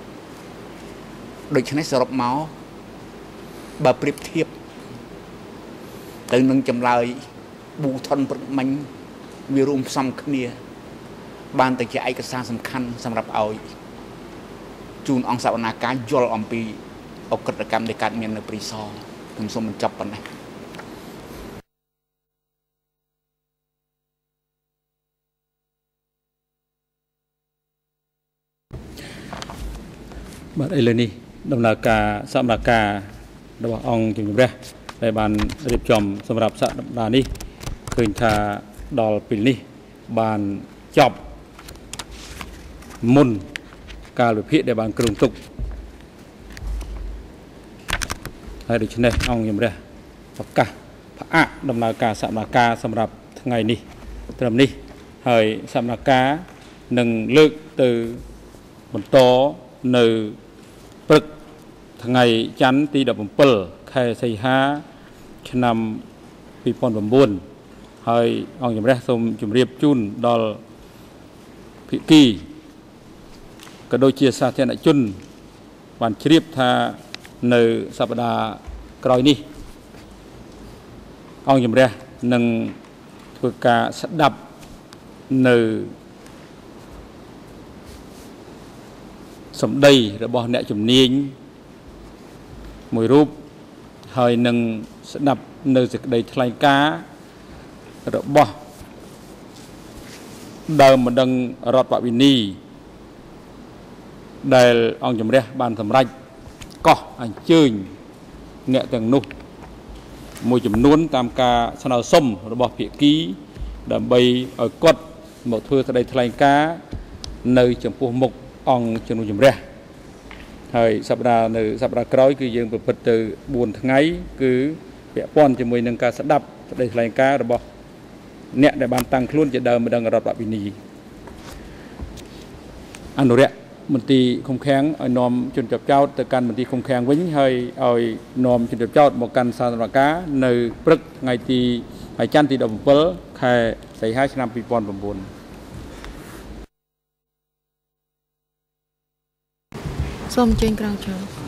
ដូច្នេះសរុបមកបើប្រៀបធៀបទៅនឹងចម្លើយប៊ូថុនព្រឹកមិញវារួមផ្សំគ្នាបានទៅជាឯកសារសំខាន់សម្រាប់ឲ្យជូនអង្គសវនាការយល់អំពីអក្រិតកម្មដែលកើតមាននៅព្រៃសរខ្ញុំសូមបញ្ចប់ប៉ុណ្ណេះបាទឥឡូវនេះដំណើរការសមនការរបស់អង្គជំរះដែលបានរៀបចំសម្រាប់សប្តាហ៍នេះឃើញថាដល់ពេលនេះបានចប់មុនកាលវិភាគដែលបានគ្រោងទុកហើយដូច្នេះអង្គជំរះប្រកាសផ្អាកដំណើរការសប្តាហ៍ការសម្រាប់ថ្ងៃនេះត្រឹមនេះហើយសប្តាហ៍ការនឹងលើកទៅបន្តនៅព្រឹកថ្ងៃច័ន្ទទី17ខែសីហាឆ្នាំ2009ហើយអង្គជំរះសូមជម្រាបជូនដល់ភិក្ខីក៏ដូចជាសាធារណជនបានជ្រាបថានៅសប្តាហ៍ក្រោយនេះអង្គជំរះនឹងធ្វើការស្ដាប់នៅសម្ដីរបស់អ្នកជំនាញមួយរូបហើយនឹងស្ដាប់នៅសេចក្តីថ្លែងការណ៍របស់ដើមបណ្ដឹងរដ្ឋបវេនីដែលអង្គជំរះបានសម្រេចកោះអញ្ជើញអ្នកទាំងនោះមួយចំនួនតាមការស្នើសុំរបស់ភាគីដើម្បីឲ្យគាត់មកធ្វើសេចក្តីថ្លែងការណ៍នៅចំពោះមុខអង្គជំនុំជម្រះហើយសប្តាហ៍ក្រោយគឺយើងប្រព្រឹត្តទៅ4ថ្ងៃគឺពាក់ព័ន្ធជាមួយនឹងការស្ដាប់សេចក្តីថ្លែងការណ៍របស់អ្នកដែលបានតាំងខ្លួនជាដើមម្ដងរដ្ឋបវេនីអនុរិយមន្ត្រីឃុំឃាំងឲ្យនាំជនជាប់ចោតទៅកាន់មន្ទីរឃុំឃាំងវិញហើយឲ្យនាំជនជាប់ចោតមកកាន់សាធារណការនៅព្រឹកថ្ងៃច័ន្ទទី17ខែសីហាឆ្នាំ2009 សូមអញ្ជើញក្រងជើង